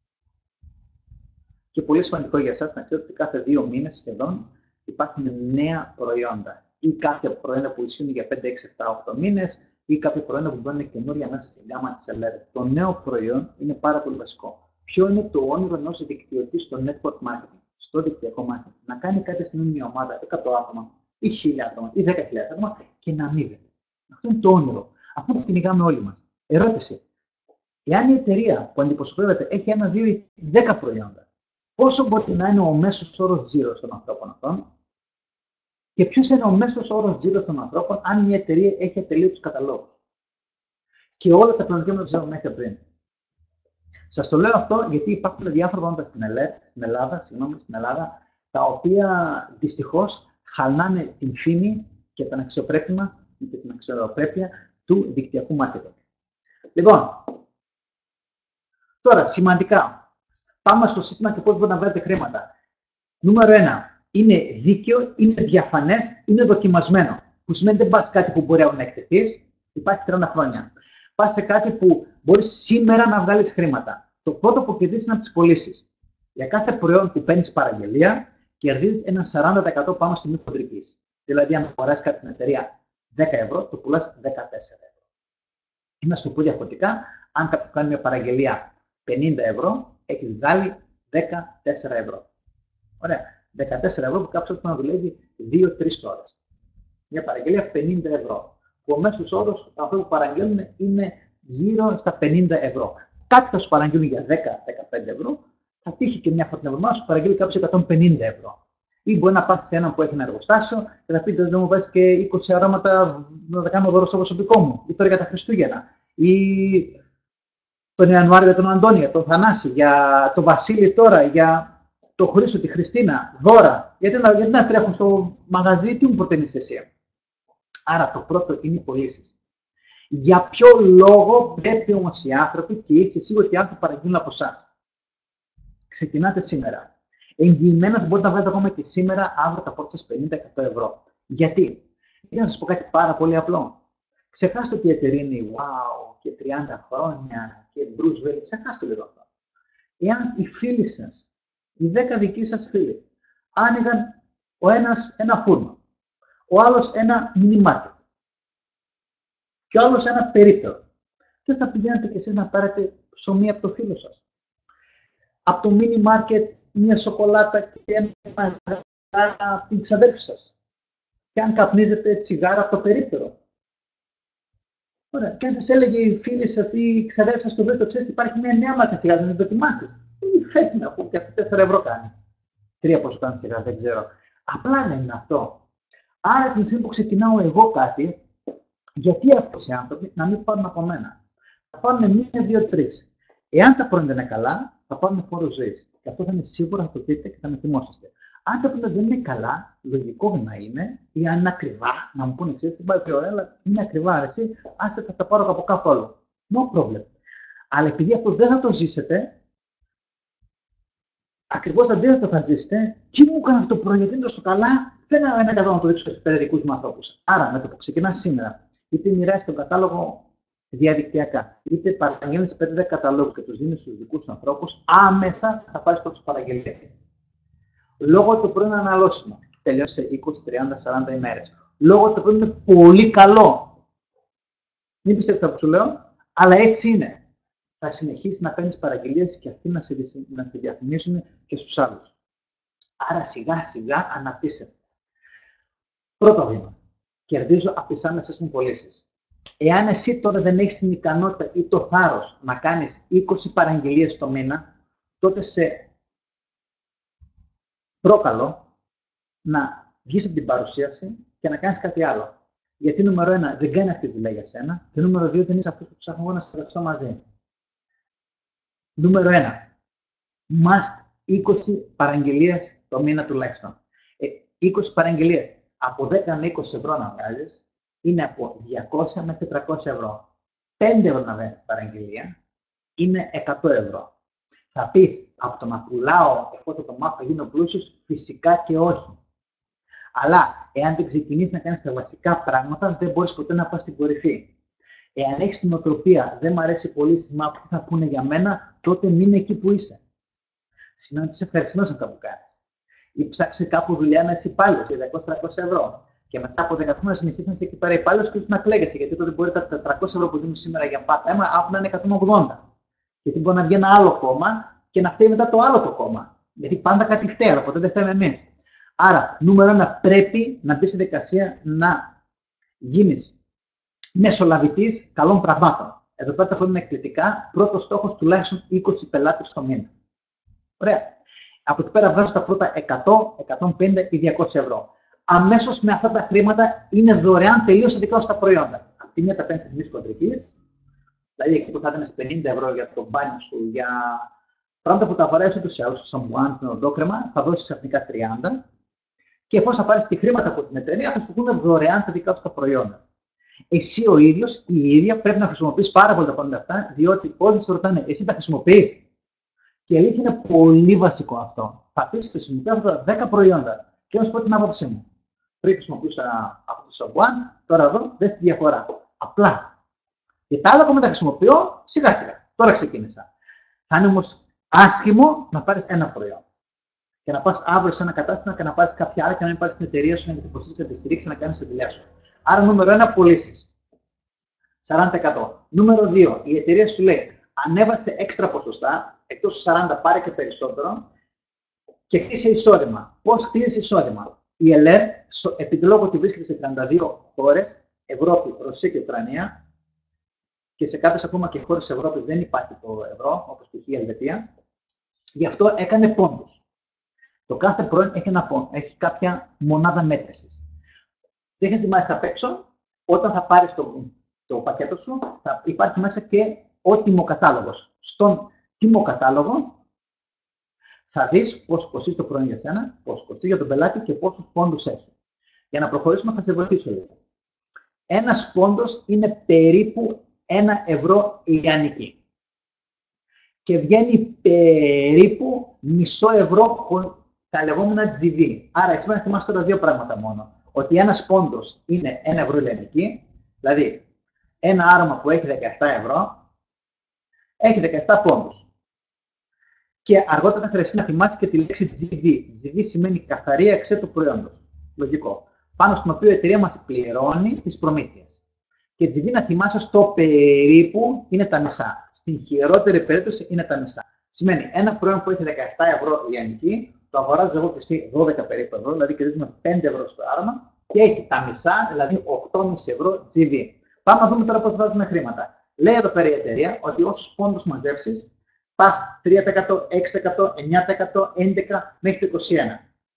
A: Και πολύ σημαντικό για εσάς να ξέρετε ότι κάθε 2 μήνες σχεδόν υπάρχουν νέα προϊόντα. Ή κάποια προϊόντα που ισχύουν για 5, 6, 7, 8 μήνες, ή κάποια προϊόντα που μπαίνουν καινούρια μέσα στην γάμα της Elar. Το νέο προϊόν είναι πάρα πολύ βασικό. Ποιο είναι το όνειρο ενός δικτυωτή στο network marketing, στο δικτυακό marketing? Να κάνει κάποια στιγμή μια ομάδα 100 άτομα, ή 1000 άτομα, ή 10.000 άτομα και να αμείβεται. Αυτό είναι το όνειρο. Αυτό που κυνηγάμε όλοι μας. Ερώτηση. Εάν η εταιρεία που αντιπροσωπεύεται έχει 1, 2 ή 10 προϊόντα, πόσο μπορεί να είναι ο μέσος όρος τζίρος των ανθρώπων αυτών και ποιος είναι ο μέσος όρος τζίρος των ανθρώπων αν μια εταιρεία έχει ατελείωτους καταλόγους. Και όλα τα πλανητικά που ξέρουμε μέχρι πριν. Σας το λέω αυτό γιατί υπάρχουν διάφορα πράγματα στην Ελλάδα, τα οποία δυστυχώς χαλάνε την φήμη και την αξιοπρέπεια του δικτυακού marketing. Λοιπόν, τώρα σημαντικά. Πάμε στο σύστημα και πώς μπορείτε να βγάλετε χρήματα. Νούμερο 1. Είναι δίκαιο, είναι διαφανές, είναι δοκιμασμένο. Που σημαίνει δεν πας κάτι που μπορεί να εκτεθείς, υπάρχει 30 χρόνια. Πας σε κάτι που μπορείς σήμερα να βγάλεις χρήματα. Το πρώτο που κερδίζεις είναι από τις πωλήσεις. Για κάθε προϊόν που παίρνεις παραγγελία, κερδίζεις ένα 40% πάνω στη μη χοντρικής. Δηλαδή, αν αγοράσεις κάτι στην εταιρεία 10 ευρώ, το πουλάς 14 ευρώ. Ή να σου το πω διαφορετικά, αν κάποιος κάνει μια παραγγελία 50 ευρώ, έχει βγάλει 14 ευρώ. Ωραία. 14 ευρώ που κάποιος πρέπει να δουλεύει 2-3 ώρες. Μια παραγγελία 50 ευρώ. Που ο μέσος όρος αυτού που παραγγέλνουν είναι γύρω στα 50 ευρώ. Κάποιοι σου παραγγέλνουν για 10-15 ευρώ, θα τύχει και μια φορά την εβδομάδα σου παραγγέλνει κάποιος 150 ευρώ. Ή μπορεί να πας σε έναν που έχει ένα εργοστάσιο και θα πει: δεν μου βάζει και 20 αρώματα να τα κάνω δώρο στο προσωπικό μου. Ή τώρα για τα Χριστούγεννα. Ή τον Ιανουάριο για τον Αντώνη, για τον Θανάση, για τον Βασίλη τώρα, για τον Χρήστο, τη Χριστίνα, δώρα. Γιατί να τρέχουν στο μαγαζί, τι μου προτείνεις εσύ? Άρα το πρώτο είναι οι πωλήσεις. Για ποιο λόγο πρέπει όμως οι άνθρωποι και είστε σίγουροι ότι οι άνθρωποι παραγγείλουν από εσάς? Ξεκινάτε σήμερα. Εγγυημένα θα μπορείτε να βγάλετε ακόμα και σήμερα, αύριο τα πρώτα σας 50-100 ευρώ. Γιατί? Για να σας πω κάτι πάρα πολύ απλό. Ξεχάστε ότι η εταιρεία είναι wow και 30 χρόνια και Bruce Willis. Ξεχάστε λίγο αυτό. Εάν οι φίλοι σας, οι 10 δικοί σας φίλοι, άνοιγαν ο ένας ένα φούρνο, ο άλλος ένα mini market και ο άλλος ένα περίπτερο, και θα πηγαίνετε και εσείς να πάρετε ψωμί από το φίλο σας. Από το mini market μια σοκολάτα και ένα γάλα από την ξαδέρφη σας. Και αν καπνίζετε τσιγάρα από το περίπτερο. Ωραία. Και αν σας έλεγε η φίλη σας ή η ξαδέρφη σας στο βρέτο, ξέρεις, υπάρχει μια νέα μάρκα τσιγάρα, να την δοκιμάσεις. Φεύγει να πω, και αυτό 4 ευρώ κάνει. 3 πόσο κάνει τσιγάρα, δεν ξέρω. Απλά δεν είναι αυτό. Άρα την στιγμή που ξεκινάω εγώ κάτι, γιατί αυτοί οι άνθρωποι να μην πάρουν από μένα. Θα πάρουν 1, 2, 3. Εάν τα πρώτα είναι καλά, θα πάρουν φόρο ζωής. Και αυτό θα είναι σίγουρα, θα το δείτε και θα με θυμόσαστε. Αν τα πρώτα δεν είναι καλά, λογικό να είναι, ή αν είναι ακριβά, να μου πούνε ξέρεις, την πάει πιο ωραία, αλλά είναι ακριβά, εσύ, άσε θα τα πάρω από κάπου άλλο. No problem. Αλλά επειδή αυτό δεν θα το ζήσετε, ακριβώς αντίθετα θα ζήσετε, τι μου έκανε αυτό το πρωί, γιατί είναι τόσο καλά, δεν είναι καλό να το δείξω στους παιδικούς μου ανθρώπους. Άρα, με το που ξεκινά σήμερα, είτε μοιράζει τον κατάλογο διαδικτυακά, είτε παραγγέλνεις 5-10 καταλόγους και τους δίνεις στους δικούς σου ανθρώπους, άμεσα θα πάρεις πρώτους παραγγελίες. Λόγω του πρωί είναι αναλώσιμο. Τελειώσει σε 20, 30, 40 ημέρες. Λόγω του πρωί είναι πολύ καλό. Μην πιστεύεις τα που σου λέω, αλλά έτσι είναι. Θα συνεχίσει να παίρνεις παραγγελίες και αυτοί να σε διαφημίσουν και στους άλλους. Άρα σιγά σιγά αναπτύσσεται. Πρώτο βήμα. Κερδίζω από τις άμεσες μου πωλήσεις. Εάν εσύ τώρα δεν έχεις την ικανότητα ή το θάρρος να κάνεις 20 παραγγελίες το μήνα, τότε σε πρόκαλω να βγεις από την παρουσίαση και να κάνεις κάτι άλλο. Γιατί νούμερο 1 δεν κάνει αυτή τη δουλειά για σένα και νούμερο 2 δεν είσαι αυτός που ψάχνω εγώ να συνεργαστώ μαζί. Νούμερο 1. Must 20 παραγγελίες το μήνα τουλάχιστον. 20 παραγγελίες από 10 με 20 ευρώ να βγάζεις είναι από 200 με 400 ευρώ. 5 ευρώ να βγάζεις παραγγελία είναι 100 ευρώ. Θα πεις, από το να πουλάω, εφόσον το μάθω, γίνω πλούσιος, φυσικά και όχι. Αλλά, εάν δεν ξεκινήσεις να κάνεις τα βασικά πράγματα, δεν μπορείς ποτέ να πας στην κορυφή. Εάν έχεις την οτροπία, δεν μ' αρέσει πολύ σημαίνει τι θα πούνε για μένα, τότε μείνε εκεί που είσαι. Σημαίνει ότι είσαι ευχαριστημένος με αυτά που κάνεις. Ή ψάξε κάπου δουλειά να είσαι υπάλληλος για 200-300 ευρώ. Και μετά από 10 χρόνια να συνεχίσεις να είσαι εκεί πέρα υπάλληλος και να κλαίγεσαι. Γιατί τότε μπορεί τα 400 ευρώ που δίνουν σήμερα για part-time να είναι 180. Γιατί μπορεί να βγει ένα άλλο κόμμα και να φταίει μετά το άλλο το κόμμα. Γιατί πάντα κάτι φταίει, αλλά ποτέ δεν φταίμε εμείς. Άρα, νούμερο 1, πρέπει να μπει στη δικασία να γίνεις μεσολαβητής καλών πραγμάτων. Εδώ πέρα τα χρόνια είναι εκπληκτικά. Πρώτος στόχος τουλάχιστον 20 πελάτες το μήνα. Ωραία. Από εκεί πέρα βγάζω τα πρώτα 100, 150 ή 200 ευρώ. Αμέσως με αυτά τα χρήματα είναι δωρεάν τελείως δικά σου τα προϊόντα. Από τη μία τα παίρνεις της χοντρικής, δηλαδή εκεί που θα έδινες 50 ευρώ για το μπάνιο σου, για πράγματα που τα αγοράζεις ούτως ή άλλως, στο σαμπουάν, το οδόκρεμα, θα δώσεις ξαφνικά 30. Και εφόσον θα πάρεις και χρήματα από την εταιρεία, θα σου δουν δωρεάν τα δικά σου τα προϊόντα. Εσύ ο ίδιος ή η ίδια πρέπει να χρησιμοποιείς πάρα πολύ τα προϊόντα αυτά, διότι όλοι σε ρωτάνε, εσύ τα χρησιμοποιείς. Και η αλήθεια είναι πολύ βασικό αυτό. Θα πεις χρησιμοποιώ αυτά τα 10 προϊόντα. Και να σου πω την άποψή μου. Πριν χρησιμοποιούσα αυτό το σαμπουάν, τώρα εδώ δες τη διαφορά. Απλά. Και τα άλλα που τα χρησιμοποιώ σιγά σιγά. Τώρα ξεκίνησα. Θα είναι όμως άσχημο να πάρεις ένα προϊόν. Και να πας αύριο σε ένα κατάστημα και να πάρεις κάποια άλλα και να μην πάρεις την εταιρεία σου να την υποστήριξεις, να τη στηρίξεις, να κάνεις τη δουλειά σου. Άρα, νούμερο 1, πωλήσεις. 40%. Νούμερο 2, η εταιρεία σου λέει ανέβασε έξτρα ποσοστά, εκτός 40 πάρε και περισσότερο και χτίσε εισόδημα. Πώς χτίζεις εισόδημα? Η ΕΛΕΡ, επειδή λόγω ότι βρίσκεται σε 32 χώρες, Ευρώπη, Ρωσία και Ουκρανία, και σε κάποιες ακόμα και χώρες της Ευρώπης δεν υπάρχει το ευρώ, όπως π.χ. η Ελβετία, γι' αυτό έκανε πόντους. Το κάθε προϊόν έχει ένα πόντο, έχει κάποια μονάδα μέτρησης. Δεν έχεις ετοιμάσει απ' έξω, όταν θα πάρεις το πακέτο σου, θα υπάρχει μέσα και ο τιμοκατάλογος. Στον τιμοκατάλογο θα δεις πόσο κοστίζει το προϊόν για σένα, πόσο κοστίζει για τον πελάτη και πόσους πόντους έχει. Για να προχωρήσουμε, θα σε βοηθήσω λίγο. Ένας πόντος είναι περίπου 1 ευρώ λιανική. Και βγαίνει περίπου μισό ευρώ τα λεγόμενα GV. Άρα, εσύ πρέπει να θυμάσαι τώρα 2 πράγματα μόνο. Ότι ένας πόντος είναι 1 ευρώ λιανική, δηλαδή ένα άρωμα που έχει 17 ευρώ, έχει 17 πόντους. Και αργότερα θα χρειαστεί να θυμάσαι και τη λέξη GV. GV σημαίνει καθαρή αξία του προϊόντος. Λογικό. Πάνω στον οποίο η εταιρεία μας πληρώνει τις προμήθειες. Και GV να θυμάσαι στο περίπου είναι τα μισά. Στην χειρότερη περίπτωση είναι τα μισά. Σημαίνει ένα προϊόν που έχει 17 ευρώ λιανική, το αγοράζω εγώ και εσύ 12 περίπου ευρώ, δηλαδή κερδίζουμε 5 ευρώ στο άρωμα και έχει τα μισά, δηλαδή 8,5 ευρώ GV. Πάμε να δούμε τώρα πώς βάζουμε χρήματα. Λέει εδώ πέρα η εταιρεία ότι όσους πόντους μαζέψεις, πας 3%, 6%, 9%, 11% μέχρι το 21%.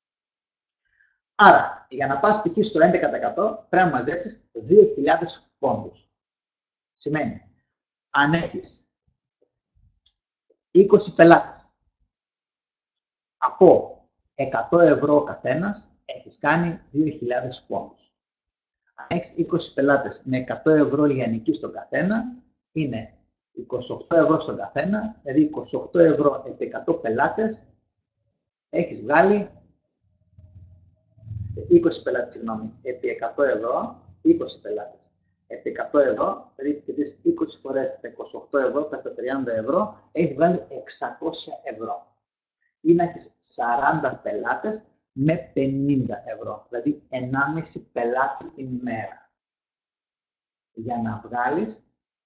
A: Άρα, για να πας π.χ. στο 11% πρέπει να μαζέψεις 2.000 πόντους. Σημαίνει, αν έχεις 20 πελάτες από 100 ευρώ ο καθένας, έχεις κάνει 2.000 πόντους. Αν έχεις 20 πελάτες με 100 ευρώ λιανική στον καθένα, είναι 28 ευρώ στον καθένα, δηλαδή 28 ευρώ επί 100 πελάτες, έχεις βγάλει 20 πελάτες, συγγνώμη, επί 100 ευρώ, 20 πελάτες επί 100 ευρώ, δηλαδή 20 φορές τα 28 ευρώ, τα 30 ευρώ, έχεις βγάλει 600 ευρώ. Ή να έχεις 40 πελάτες με 50 ευρώ, δηλαδή 1,5 πελάτη την ημέρα. Για να βγάλεις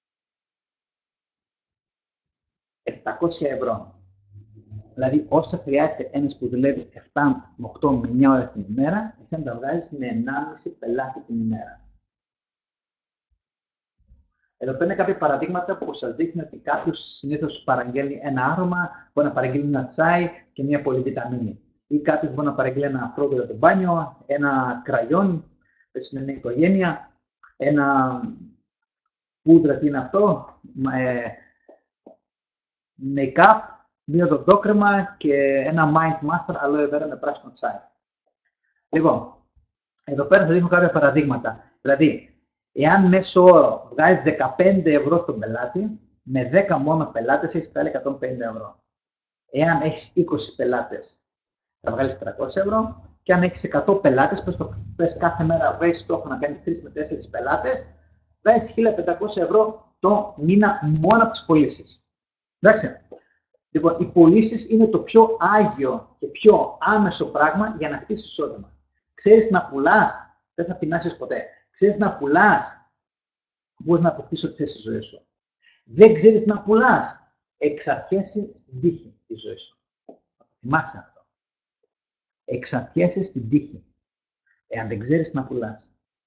A: 700 ευρώ. Δηλαδή, όσο χρειάζεται ένας που δουλεύει 7 με 8 με 1 ώρα την ημέρα, εσύ να τα βγάλεις με 1,5 πελάτη την ημέρα. Εδώ πέρα είναι κάποια παραδείγματα που σας δείχνει ότι κάποιος συνήθως παραγγέλνει ένα άρωμα, μπορεί να παραγγείλει ένα τσάι και μια πολυβιταμίνη. Ή κάποιος μπορεί να παραγγείλει ένα φρόγκο για το μπάνιο, ένα κραγιόν, έτσι είναι μια οικογένεια, ένα πούδρα, τι είναι αυτό, make-up, μία δοντόκρεμα και ένα Mind Master aloe vera με πράσινο τσάι. Λοιπόν, εδώ πέρα θα δείχνω κάποια παραδείγματα. Δηλαδή, εάν μέσο όρο βγάζεις 15 ευρώ στον πελάτη, με 10 μόνο πελάτες έχεις βγάλει 150 ευρώ. Εάν έχεις 20 πελάτες, θα βγάλεις 300 ευρώ. Και αν έχεις 100 πελάτες, πες κάθε μέρα βγάζεις στόχο να κάνεις 3 με 4 πελάτες, βγάζεις 1.500 ευρώ το μήνα μόνο από τις πωλήσεις. Εντάξει. Λοιπόν, οι πωλήσεις είναι το πιο άγιο και πιο άμεσο πράγμα για να χτίσεις εισόδημα. Ξέρεις να πουλάς, δεν θα πεινάσεις ποτέ. Ξέρεις να πουλάς, μπορείς να αποκτήσεις ό,τι θες στη ζωή σου. Δεν ξέρεις να πουλάς, εξαρτιέσαι στην τύχη της ζωής σου. Θυμάσαι αυτό. Εξαρτιέσαι στην τύχη, εάν δεν ξέρεις να πουλάς.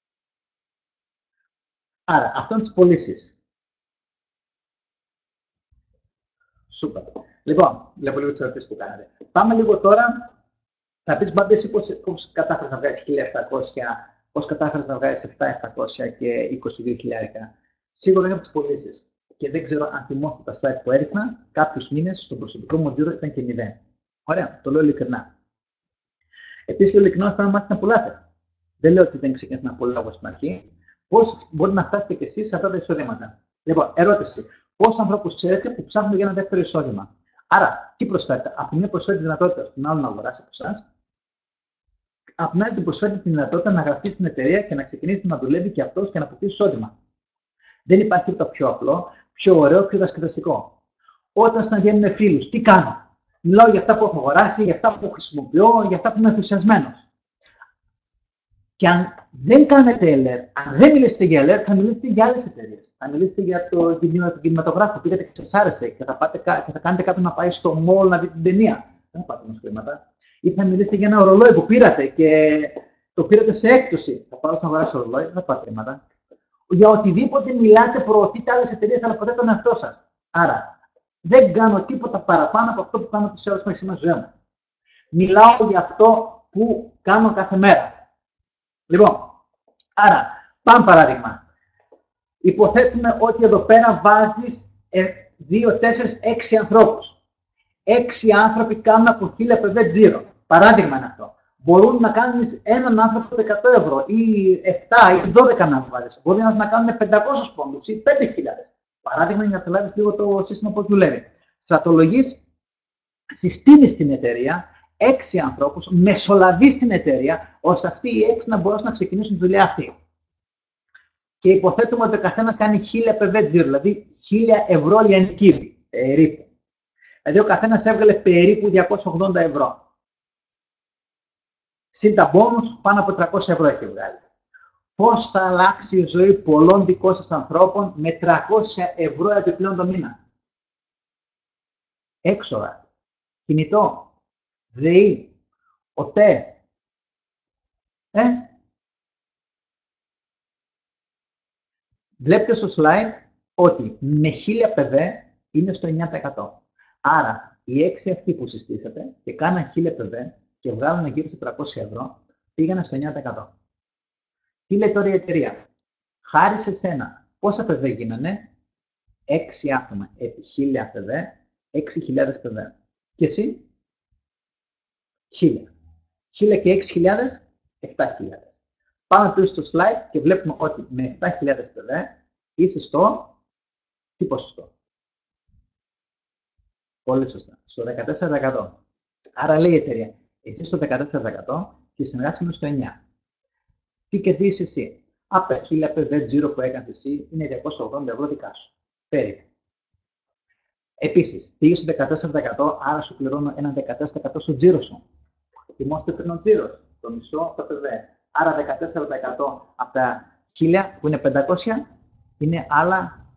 A: Άρα, αυτό είναι τις πωλήσεις. Σούπερ. Λοιπόν, βλέπω λίγο τις ερωτήσεις που κάνατε. Πάμε λίγο τώρα. Θα πεις, Μπάμπη, εσύ πώς κατάφερες να βγάλεις 1.700, πώς κατάφερες να βγάλεις 7.700 και 22.000. Σίγουρα είναι από τις πωλήσεις. Και δεν ξέρω αν θυμόστε τα site που έριχνα, κάποιους μήνες στον προσωπικό μου τζίρο ήταν και 0. Ωραία, το λέω ειλικρινά. Επίσης, λέω ειλικρινά, θα μάθετε να πουλάτε. Δεν λέω ότι δεν ξεκινήσατε να πουλάτε στην αρχή. Πώς μπορείτε να φτάσετε κι εσείς σε αυτά τα εισοδήματα. Λοιπόν, ερώτηση. Πόσους ανθρώπους ξέρετε που ψάχνουν για ένα δεύτερο εισόδημα. Άρα, τι προσφέρετε. Από τη μία προσφέρει τη δυνατότητα στον άλλο να αγοράσει από εσάς. Από την άλλη, του προσφέρει τη δυνατότητα να γραφτεί στην εταιρεία και να ξεκινήσει να δουλεύει και αυτός και να αποκτήσει εισόδημα. Δεν υπάρχει τίποτα πιο απλό, πιο ωραίο, πιο διασκεδαστικό. Όταν συναντιέμαι με φίλους, τι κάνω. Μιλάω για αυτά που έχω αγοράσει, για αυτά που χρησιμοποιώ, για αυτά που είμαι ενθουσιασμένος. Και αν δεν κάνετε LR, αν δεν μιλήσετε για LR, θα μιλήσετε για άλλες εταιρείες. Θα μιλήσετε για τον κινηματογράφο. Πήγατε και σας άρεσε και θα κάνετε κάποιον να πάει στο mall να δει την ταινία. Δεν θα πάτε όμως χρήματα. Ή θα μιλήσετε για ένα ορολόι που πήρατε και το πήρατε σε έκπτωση. Θα πάω να αγοράσω ορολόι, δεν θα πάτε χρήματα. Για οτιδήποτε μιλάτε, προωθείτε άλλες εταιρείες, αλλά ποτέ τον εαυτό σας. Άρα, δεν κάνω τίποτα παραπάνω από αυτό που κάνω τις ώρες μέχρι σήμερα ζωή μου. Μιλάω για αυτό που κάνω κάθε μέρα. Λοιπόν, άρα, πάμε παράδειγμα. Υποθέτουμε ότι εδώ πέρα βάζεις 2, 4, 6 ανθρώπους. 6 άνθρωποι κάνουν από 1.000 PV τζίρο. Παράδειγμα είναι αυτό. Μπορούν να κάνουν έναν άνθρωπο 100 ευρώ ή 7 ή 12 να βάλεις. Μπορεί να κάνουν 500 πόντους ή 5.000. Παράδειγμα για να καταλάβεις λίγο το σύστημα πώς δουλεύει. Στρατολογείς, συστήνεις την εταιρεία, 6 ανθρώπους, μεσολαβείς την εταιρεία, ώστε αυτοί οι 6 να μπορέσουν να ξεκινήσουν τη δουλειά αυτή. Και υποθέτουμε ότι ο καθένας κάνει 1.000 PV τζίρο, δηλαδή 1.000 ευρώ λιανική περίπου. Δηλαδή ο καθένας έβγαλε περίπου 280 ευρώ. Συν τα μπόνους, πάνω από 300 ευρώ έχει βγάλει. Πώς θα αλλάξει η ζωή πολλών δικών σας ανθρώπων με 300 ευρώ επιπλέον το μήνα. έξοδα, κινητό, ΔΕΗ, ΟΤΕ. Βλέπετε στο slide ότι με 1000 ΠΔ είναι στο 9%. Άρα, οι 6 αυτοί που συστήσατε και κάναν 1000 ΠΔ και βγάλουν γύρω στα 300 ευρώ, πήγανε στο 9%. Τι λέει τώρα η εταιρεία? Χάρη σε σένα, πόσα ΠΔ γίνανε? 6 άτομα επί 1000 ΠΔ, 6.000 ΠΔ. Και εσύ? 1000. 1000 και 6.000, 7.000. Πάμε πίσω στο slide και βλέπουμε ότι με 7.000 ΠΔ είσαι στο τι ποσοστό? Πολύ σωστά. Στο 14%. Άρα λέει η εταιρεία, εσύ στο 14% και οι συνεργάτες είναι στο 9%. Τι κερδίζεις εσύ? Από τα 1000 ΠΔ τζίρο που έκανες εσύ είναι 280 ευρώ δικά σου. Περίπου. Επίσης, πήγες στο 14%, άρα σου πληρώνω ένα 14% στο τζίρο σου. Θυμόστε πριν ο τζίρος, το μισό από τα ΠΔ. Άρα 14% από τα 1000 που είναι 500 είναι άλλα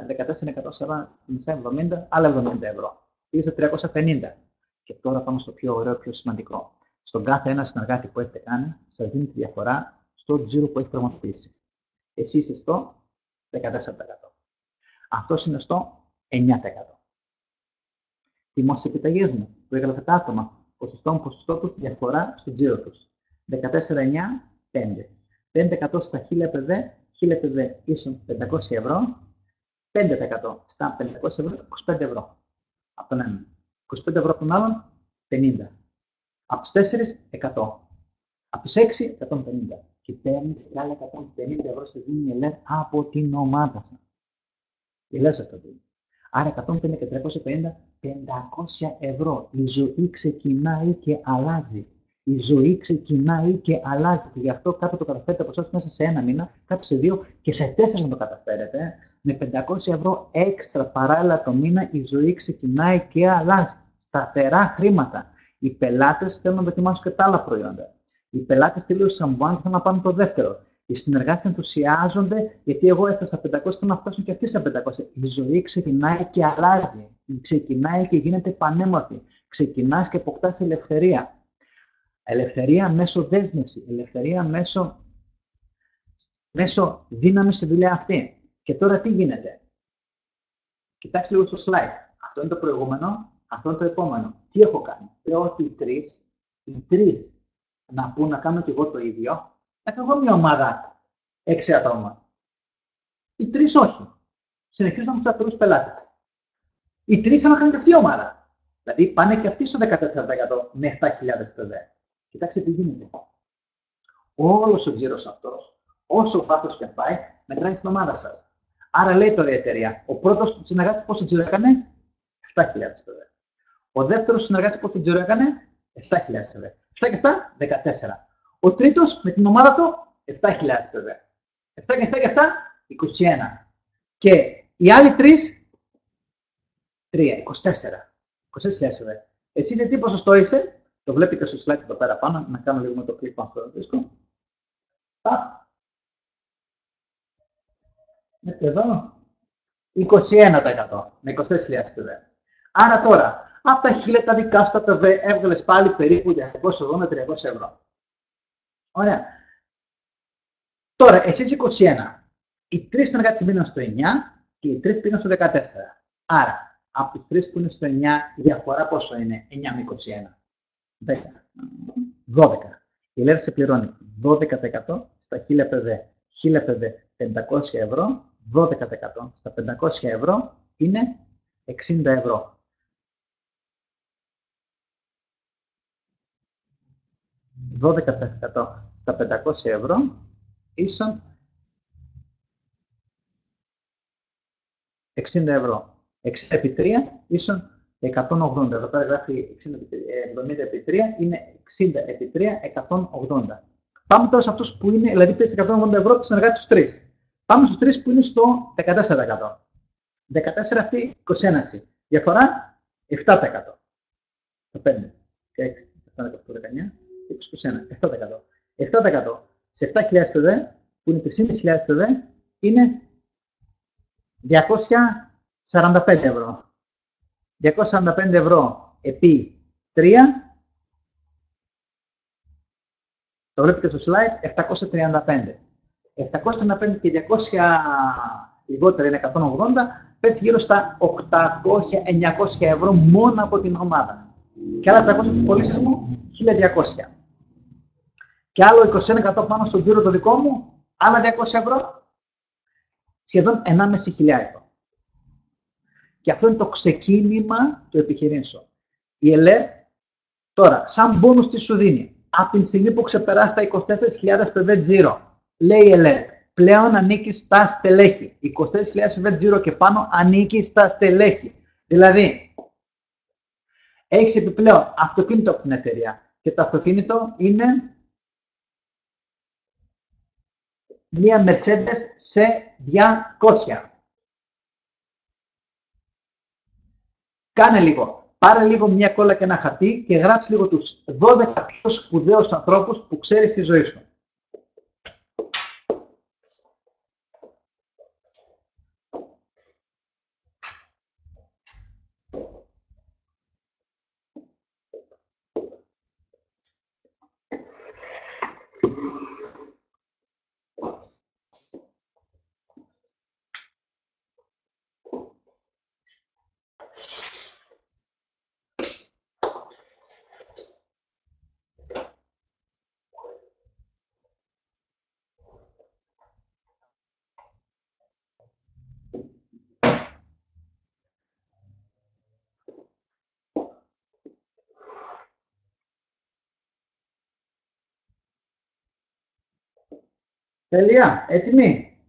A: 14.170, άλλα 70 ευρώ. Πήγε σε 350. Και τώρα πάμε στο πιο ωραίο, πιο σημαντικό. Στον κάθε ένα συνεργάτη που έχετε κάνει, σας δίνει τη διαφορά στο τζίρο που έχει πραγματοποιήσει. Εσύ είσαι στο 14%. Αυτός είναι στο 9%. Δημόσιες επιταγές μου, που έγραφε τα άτομα, ποσοστό τους, διαφορά στο τζίρο τους. 14,9, 5. 5% στα 1000 ΠΔ, 1000 ΠΔ ίσον 500 ευρώ, 5% στα 500 ευρώ, 25 ευρώ. Από τον έναν. 25 ευρώ από τον άλλον, 50. Από τους 4, 100. Από τους 6, 150. Και παίρνει και άλλα 150 ευρώ σας δίνει η ΕΛΕΡ από την ομάδα σας. Η ΕΛΕΡ σας τα δίνει. Άρα 150 και 350, 500 ευρώ. Η ζωή ξεκινάει και αλλάζει. Η ζωή ξεκινάει και αλλάζει. Και γι' αυτό κάποιοι το καταφέρετε από εσάς μέσα σε ένα μήνα, κάποιοι σε 2 και σε 4 να το καταφέρετε. Με 500 ευρώ έξτρα παράλληλα το μήνα, η ζωή ξεκινάει και αλλάζει. Σταθερά χρήματα. Οι πελάτες θέλουν να δοκιμάσουν και τα άλλα προϊόντα. Οι πελάτες τελείωσαν Σαμβουάν και θέλουν να πάρουν το δεύτερο. Οι συνεργάτες ενθουσιάζονται γιατί εγώ έφτασα 500 και να φτάσουν και αυτοί στα 500. Η ζωή ξεκινάει και αλλάζει. Ξεκινάει και γίνεται πανέμορφη. Ξεκινάς και αποκτάς ελευθερία. Ελευθερία μέσω δέσμευση. Ελευθερία μέσω δύναμη στη δουλειά αυτή. Και τώρα τι γίνεται? Κοιτάξτε λίγο στο slide. Αυτό είναι το προηγούμενο, αυτό είναι το επόμενο. Τι έχω κάνει? Λέω ότι οι τρεις να πούν να κάνω κι εγώ το ίδιο. Έχω εγώ μια ομάδα 6 ατόμων. Οι τρεις όχι. Συνεχίζουν να μου σταθερούς πελάτες. Οι τρεις θα κάνουν και αυτή η ομάδα. Δηλαδή πάνε και αυτοί στο 14% με 7.000 ΠΔ. Κοιτάξτε τι γίνεται. Όλος ο τζίρος αυτός, όσο βάθος και πάει, μετράει στην ομάδα σας. Άρα λέει τώρα η εταιρεία, ο πρώτος συνεργάτης πόσο τζίρο έκανε? 7.000 ΠΔ. Ο δεύτερος συνεργάτης πόσο τζίρο έκανε? 7.000 ΠΔ. 7 και 7, 14. Ο τρίτος με την ομάδα του, 7.000 ΠΔ. 7 και 7 και 7, 21. Και οι άλλοι τρεις, 3, 24. 24.000 ΠΔ. Εσύ σε τι ποσοστό είσαι? Το βλέπει και στο slide εδώ πέρα πάνω, να κάνω λίγο με το κλικ πάνω στο δίσκο. Εδώ, 21% με 24.000 ΠΔ. Άρα τώρα, από τα 1000 τα δικά σου τα ΠΔ έβγαλες πάλι περίπου 280-300 ευρώ. Ωραία. Τώρα, εσείς 21. Οι τρεις συνεργάτες μείναν στο 9 και οι τρεις πήγαν στο 14. Άρα, από τους τρεις που είναι στο 9, η διαφορά πόσο είναι? 9 με 21. 10. 12. Η ΕΛΕΡ σε πληρώνει 12% στα 1000 ΠΔ. 1000 ΠΔ 500 ευρώ, 12% στα 500 ευρώ είναι 60 ευρώ. 12% στα 500 ευρώ ίσον 60 ευρώ. 60 επί 3 ίσον 180. Εδώ πέρα γράφει 70 επί 3, είναι 60 επί 3, 180. Πάμε τώρα σε αυτούς που είναι, δηλαδή πήρες 180 ευρώ, τους συνεργάτες στους 3. Πάμε στους 3 που είναι στο 14%. 14 αυτοί, 21 εσύ. Διαφορά 7%. Το 5, 6, 7, 19, 21, 7%. 7% σε 7.000 ΠΔ, που είναι 3.500 ΠΔ, είναι 245 ευρώ. 245 ευρώ επί 3. Το βλέπετε στο slide, 735. 735 και 200 λιγότερα είναι 180, πέφτει γύρω στα 800-900 ευρώ μόνο από την ομάδα. Και άλλα 300 τις πωλήσεις μου, 1200. Και άλλο 20% πάνω στο τζίρο το δικό μου, άλλα 200 ευρώ, σχεδόν 1,5 ευρώ. Και αυτό είναι το ξεκίνημα του επιχειρήσεων. Η ΕΛΕΡ τώρα, σαν μπόνους τι σου δίνει, από την στιγμή που ξεπεράσει τα 24.000 PV τζίρο, λέει η ΕΛΕΡ, πλέον ανήκει στα στελέχη. 24.000 PV τζίρο και πάνω ανήκει στα στελέχη. Δηλαδή, έχεις επιπλέον αυτοκίνητο από την εταιρεία και το αυτοκίνητο είναι μία Mercedes σε 200. Κάνε λίγο. Πάρε λίγο μια κόλλα και ένα χαρτί και γράψε λίγο τους 12 πιο σπουδαίους ανθρώπους που ξέρεις στη ζωή σου. Τελεία. Έτοιμοι.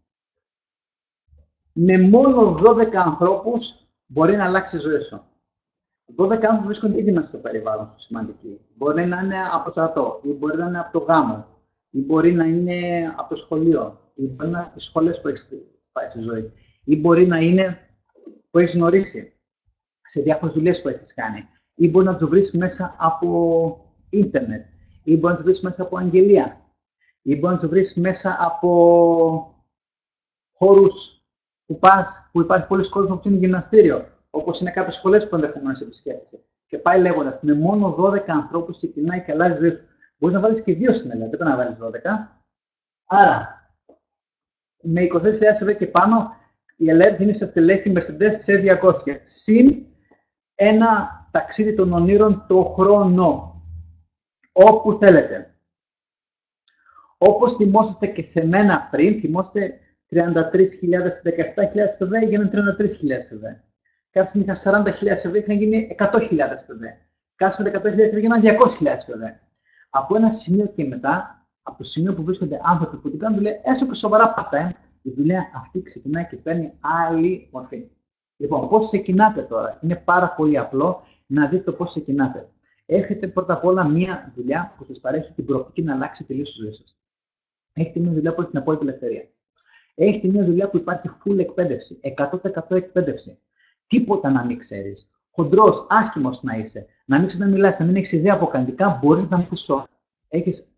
A: Με μόνο 12 ανθρώπους μπορεί να αλλάξει η ζωή σου. 12 άνθρωποι βρίσκονται ήδη μέσα στο περιβάλλον σου σημαντικοί. Μπορεί να είναι από το στρατό, ή μπορεί να είναι από το γάμο, ή μπορεί να είναι από το σχολείο, ή μπορεί να είναι από τις σχολές που έχεις πάει στη ζωή, ή μπορεί να είναι που έχεις γνωρίσει σε διάφορες δουλειές που έχεις κάνει, ή μπορεί να τους βρεις μέσα από ίντερνετ, ή μπορεί να τους βρεις μέσα από αγγελία, ή μπορεί να τους βρεις μέσα από χώρους που πας, που υπάρχει πολλοί κόσμος που είναι γυμναστήριο, όπως είναι κάποιες σχολές που ενδεχομένως επισκέπτεσαι. Και πάει λέγοντας, με μόνο 12 ανθρώπους ξεκινάει και αλλάζει η ζωή σου. Μπορείς να βάλεις και 2 στην Ελλάδα, δεν πρέπει να βάλεις 12. Άρα, με 24.000 ευρώ και πάνω, η ΕΛΕΡ δίνει σε στελέχη Mercedes σε 200. Συν ένα ταξίδι των ονείρων το χρόνο. Όπου θέλετε. Όπως θυμόσαστε και σε μένα πριν, θυμόστε 33.000, 17.000 PV έγιναν 33.000 PV. Κάποια στιγμή είχαν 40.000 PV, είχαν γίνει 100.000 PV. Κάποια στιγμή 100.000 PV έγιναν 200.000 PV. Από ένα σημείο και μετά, από το σημείο που βρίσκονται άνθρωποι που την κάνουν δουλειά, έστω και σοβαρά part-time, η δουλειά αυτή ξεκινάει και παίρνει άλλη μορφή. Λοιπόν, πώς ξεκινάτε τώρα? Είναι πάρα πολύ απλό να δείτε πώς ξεκινάτε. Έχετε πρώτα απ' όλα μία δουλειά που σας παρέχει την προοπτική να αλλάξει τελείως τη ζωή σας. Έχετε μία δουλειά που έχει την απόλυτη ελευθερία. Έχετε μία δουλειά που υπάρχει full εκπαίδευση, 100% εκπαίδευση. Τίποτα να μην ξέρεις. Χοντρός, άσχημος να είσαι, να μην ξέρεις να μιλάς, να μην έχεις ιδέα από καντικά, μπορείς να πεις όλα. Έχεις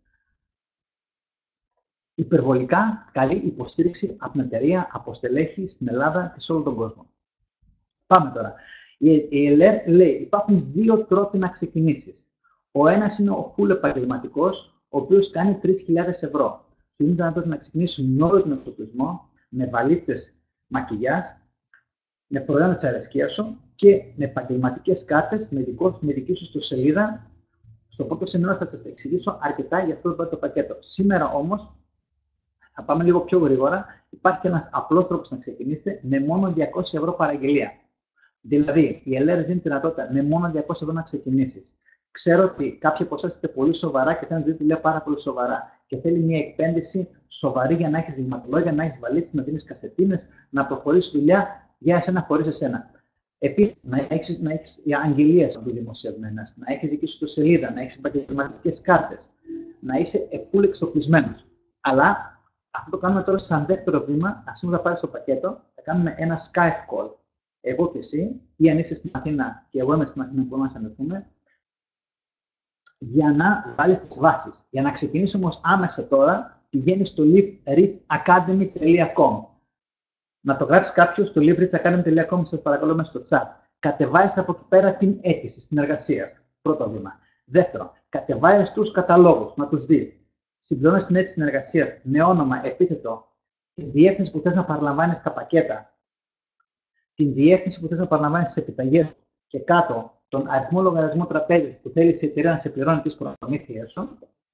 A: υπερβολικά καλή υποστήριξη από την εταιρεία, από στελέχη στην Ελλάδα και σε όλο τον κόσμο. Πάμε τώρα. Η ΕΛΕΡ λέει: υπάρχουν 2 τρόποι να ξεκινήσεις. Ο ένας είναι ο full επαγγελματικός, ο οποίος κάνει 3.000 ευρώ. Σου δίνει δυνατότητα να ξεκινήσει με όλο τον εξοπλισμό, με βαλίτσες μακιγιάζ, με προϊόντα της αρεσκίας σου και με επαγγελματικές κάρτες με δική σου ιστοσελίδα. Στο πρώτο σημείο θα σας εξηγήσω αρκετά για αυτό το πακέτο. Σήμερα όμως θα πάμε λίγο πιο γρήγορα. Υπάρχει ένας απλός τρόπος να ξεκινήσετε με μόνο 200 ευρώ παραγγελία. Δηλαδή, η ΕΛΕΡ δίνει τη δυνατότητα με μόνο 200 ευρώ να ξεκινήσεις. Ξέρω ότι κάποιοι από εσάς είστε πολύ σοβαρά και θέλουν να δείτε δουλειά πάρα πολύ σοβαρά. Και θέλει μια επένδυση σοβαρή για να έχεις δειγματολόγια, να έχεις βαλίτσες, να δίνεις κασετίνες, να προχωρήσεις δουλειά για εσένα χωρίς εσένα. Επίσης, να έχεις αγγελίες δημοσιευμένες, να έχεις δική σου το σελίδα, να έχεις επαγγελματικές κάρτες, να είσαι full εξοπλισμένος. Αλλά αυτό το κάνουμε τώρα σαν δεύτερο βήμα. Ας πούμε, θα πάρεις το πακέτο, θα κάνουμε ένα Skype call. Εγώ και εσύ, ή αν είσαι στην Αθήνα και εγώ είμαι στην Αθήνα, μπορούμε να συναντηθούμε, για να βάλεις τις βάσεις. Για να ξεκινήσεις όμως άμεσα τώρα, πηγαίνεις στο livereachacademy.com. Να το γράψεις κάποιος στο livereachacademy.com, σας παρακαλώ, μέσα στο chat. κατεβάζεις από εκεί πέρα την αίτηση συνεργασίας. Πρώτο βήμα. Δεύτερο, κατεβάζεις τους καταλόγους, να τους δεις. Συμπληρώνεις την αίτηση συνεργασίας με όνομα, επίθετο, τη διεύθυνση που θες να παραλαμβάνεις στα πακέτα, την διεύθυνση που θες να παραλαμβάνεις στις επιταγές και κάτω τον αριθμό λογαριασμού τραπέζι που θέλεις η εταιρεία να σε πληρώνει τις προμήθειές σου.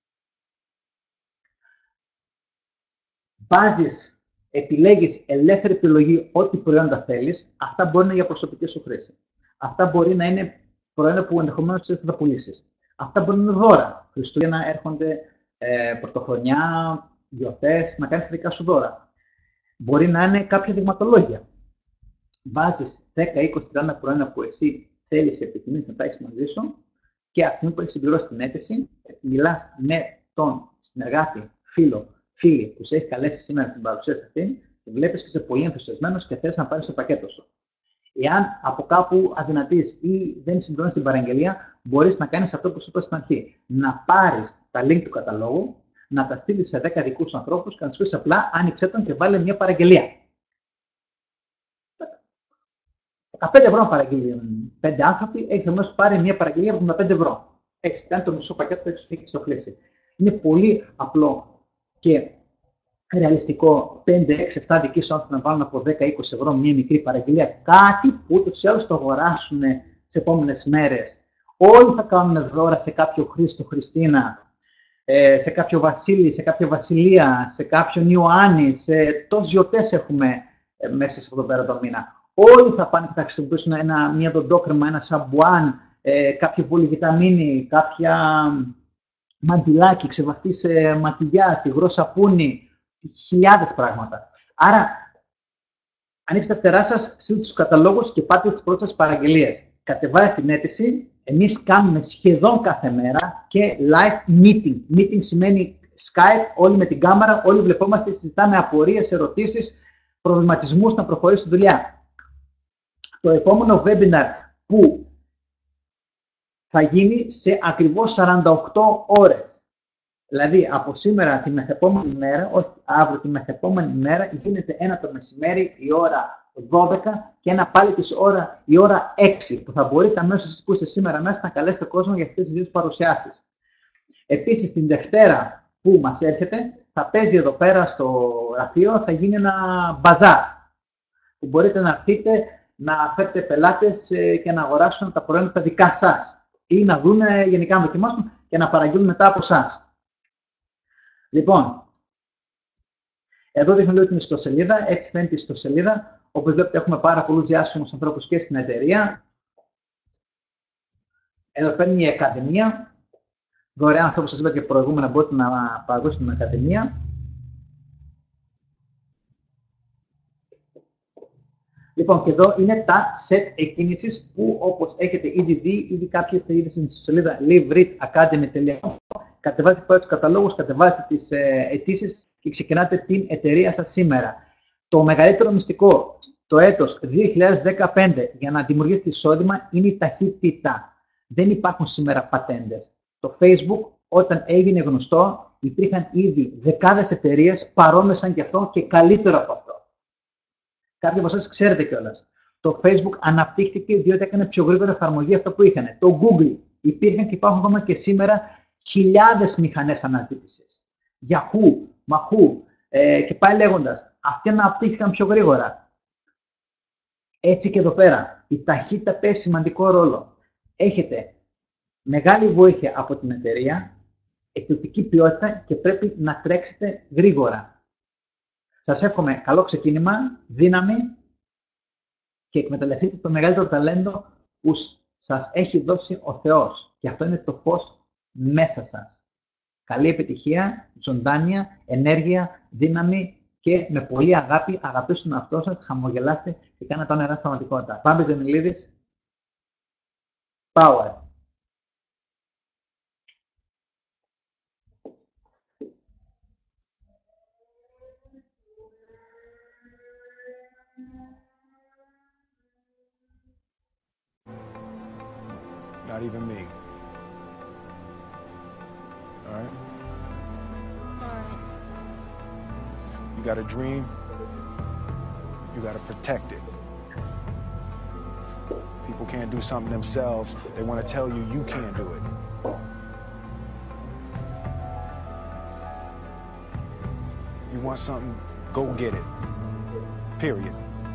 A: Επιλέγεις ελεύθερη επιλογή ό,τι προϊόντα θέλεις. Αυτά μπορεί να είναι για προσωπική σου χρήση. Αυτά μπορεί να είναι προϊόντα που ενδεχομένως θα τα πουλήσεις. Αυτά μπορεί να είναι δώρα. Χριστούγεννα έρχονται, πρωτοχρονιά, γιορτές, να κάνεις δικά σου δώρα. Μπορεί να είναι κάποια δειγματολόγια. Βάζεις 10, 20, 30 προϊόντα που εσύ θέλεις, επιθυμείς να τα έχεις μαζί σου και από τη στιγμή που έχεις συμπληρώσει την αίτηση, μιλάς με τον συνεργάτη, φίλοι που σε έχει καλέσει σήμερα στην παρουσίαση αυτή και βλέπεις και είσαι πολύ ενθουσιασμένος και θες να πάρεις το πακέτο σου. Εάν από κάπου αδυνατείς ή δεν συμπληρώνεις την παραγγελία, μπορείς να κάνεις αυτό που σου είπα στην αρχή. Να πάρεις τα link του καταλόγου, να τα στείλεις σε 10 δικούς ανθρώπους και να τους πεις απλά άνοιξέ τον και βάλε μια παραγγελία. 15 ευρώ να παραγγείλει 5 άνθρωποι, έχεις όμως πάρει μια παραγγελία από 75 ευρώ. Έχεις κάνει το μισό πακέτο, έχεις εξοφλήσει. Είναι πολύ απλό και ρεαλιστικό 5, 6, 7 δικοί σου άνθρωποι να βάλουν από 10, 20 ευρώ μια μικρή παραγγελία. Κάτι που ούτως ή άλλως το αγοράσουν τις επόμενες μέρες. Όλοι θα κάνουν δώρα σε κάποιο Χρήστο, Χριστίνα, σε κάποιο Βασίλη, σε κάποια Βασιλεία, σε κάποιον Ιωάννη, σε τόσες γιορτές έχουμε μέσα σε αυτό το πέρα το μήνα. Όλοι θα πάνε και θα χρησιμοποιήσουν μια δοντόκρεμα, ένα σαμπουάν, κάποια πολυβιταμίνη, κάποια μαντιλάκι, ξεβαθείς μακιγιάζ, υγρό σαπούνι, χιλιάδες πράγματα. Άρα, ανοίξτε τα φτερά σας, στείλτε τους καταλόγους και πάτε τις πρώτες παραγγελίες. Κατεβάζετε την αίτηση. Εμείς κάνουμε σχεδόν κάθε μέρα και live meeting. Meeting σημαίνει Skype, όλοι με την κάμερα, όλοι βλεπόμαστε, συζητάμε απορίες, ερωτήσεις, προβληματισμούς να προχωρήσει τη δουλειά. Το επόμενο webinar που θα γίνει σε ακριβώς 48 ώρες. Δηλαδή, από σήμερα τη μεθεπόμενη μέρα, όχι αύριο τη μεθεπόμενη μέρα, γίνεται ένα το μεσημέρι η ώρα 12 και ένα πάλι η ώρα 6, που θα μπορείτε αμέσως που είστε σήμερα μέσα να καλέσετε κόσμο για αυτές τις δύο παρουσιάσεις. Επίσης, την Δευτέρα που μας έρχεται, θα παίζει εδώ πέρα στο γραφείο, θα γίνει ένα μπαζάρ, που μπορείτε να έρθετε να φέρετε πελάτες και να αγοράσουν τα προϊόντα τα δικά σας ή να δουν γενικά να δοκιμάσουν και να παραγγείλουν μετά από εσάς. Λοιπόν, εδώ δείχνω λίγο την ιστοσελίδα, έτσι φαίνεται η ιστοσελίδα. Όπως βλέπετε έχουμε πάρα πολλούς διάσημους ανθρώπους και στην εταιρεία. Εδώ παίρνει η Ακαδημία. Δωρεάν αυτό που σας είπα και προηγούμενα μπορείτε να παραδώσετε την Ακαδημία. Λοιπόν, και εδώ είναι τα set εκκίνησης που όπως έχετε ήδη δει, ήδη κάποιοι είστε ήδη στην ιστοσελίδα liverichacademy.com. Κατεβάζετε πάλι τους καταλόγους, κατεβάζετε τις αιτήσεις και ξεκινάτε την εταιρεία σας σήμερα. Το μεγαλύτερο μυστικό το έτος 2015 για να δημιουργήσετε εισόδημα είναι η ταχύτητα. Δεν υπάρχουν σήμερα πατέντες. Το Facebook όταν έγινε γνωστό υπήρχαν ήδη δεκάδες εταιρείες παρόμοιες σαν και αυτό και καλύτερο από αυτό. Κάποιοι από εσάς ξέρετε κιόλας. Το Facebook αναπτύχθηκε διότι έκανε πιο γρήγορα εφαρμογή αυτό που είχαν. Το Google υπήρχαν και υπάρχουν ακόμα και σήμερα χιλιάδες μηχανές αναζήτησης. Yahoo, Mahoo και πάει λέγοντας. Αυτοί αναπτύχθηκαν πιο γρήγορα. Έτσι και εδώ πέρα. Η ταχύτητα παίζει σημαντικό ρόλο. Έχετε μεγάλη βοήθεια από την εταιρεία, εκπληκτική ποιότητα και πρέπει να τρέξετε γρήγορα. Σας εύχομαι καλό ξεκίνημα, δύναμη και εκμεταλλευτείτε το μεγαλύτερο ταλέντο που σας έχει δώσει ο Θεός. Και αυτό είναι το φως μέσα σας. Καλή επιτυχία, ζωντάνια, ενέργεια, δύναμη και με πολύ αγάπη αγαπήσουν τον εαυτό σας, χαμογελάστε και κάνετε τα όνειρά στην πραγματικότητα. Πάμε Ζενιλίδης. Power.
B: Not even me. All right? You got a dream, you got to protect it. People can't do something themselves. They want to tell you you can't do it. You want something, go get it. Period.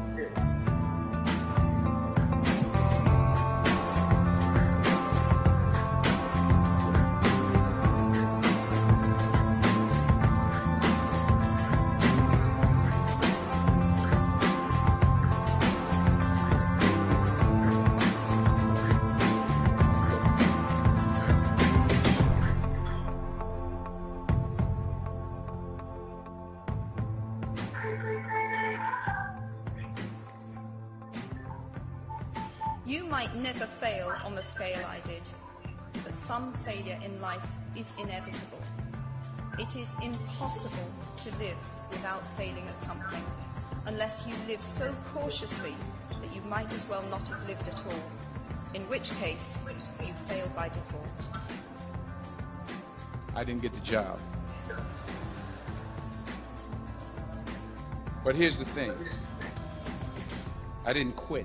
C: You might never fail on the scale I did, but some failure in life is inevitable. It is impossible to live without failing at something, unless you live so cautiously that you might as well not have lived at all, in which case you fail by default.
D: I didn't get the job. But here's the thing. I didn't quit.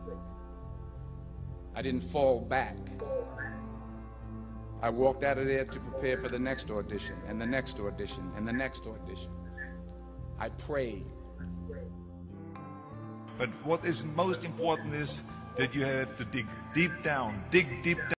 D: I didn't fall back. I walked out of there to prepare for the next audition, and the next audition, and the next audition. I prayed.
E: But what is most important is that you have to dig deep down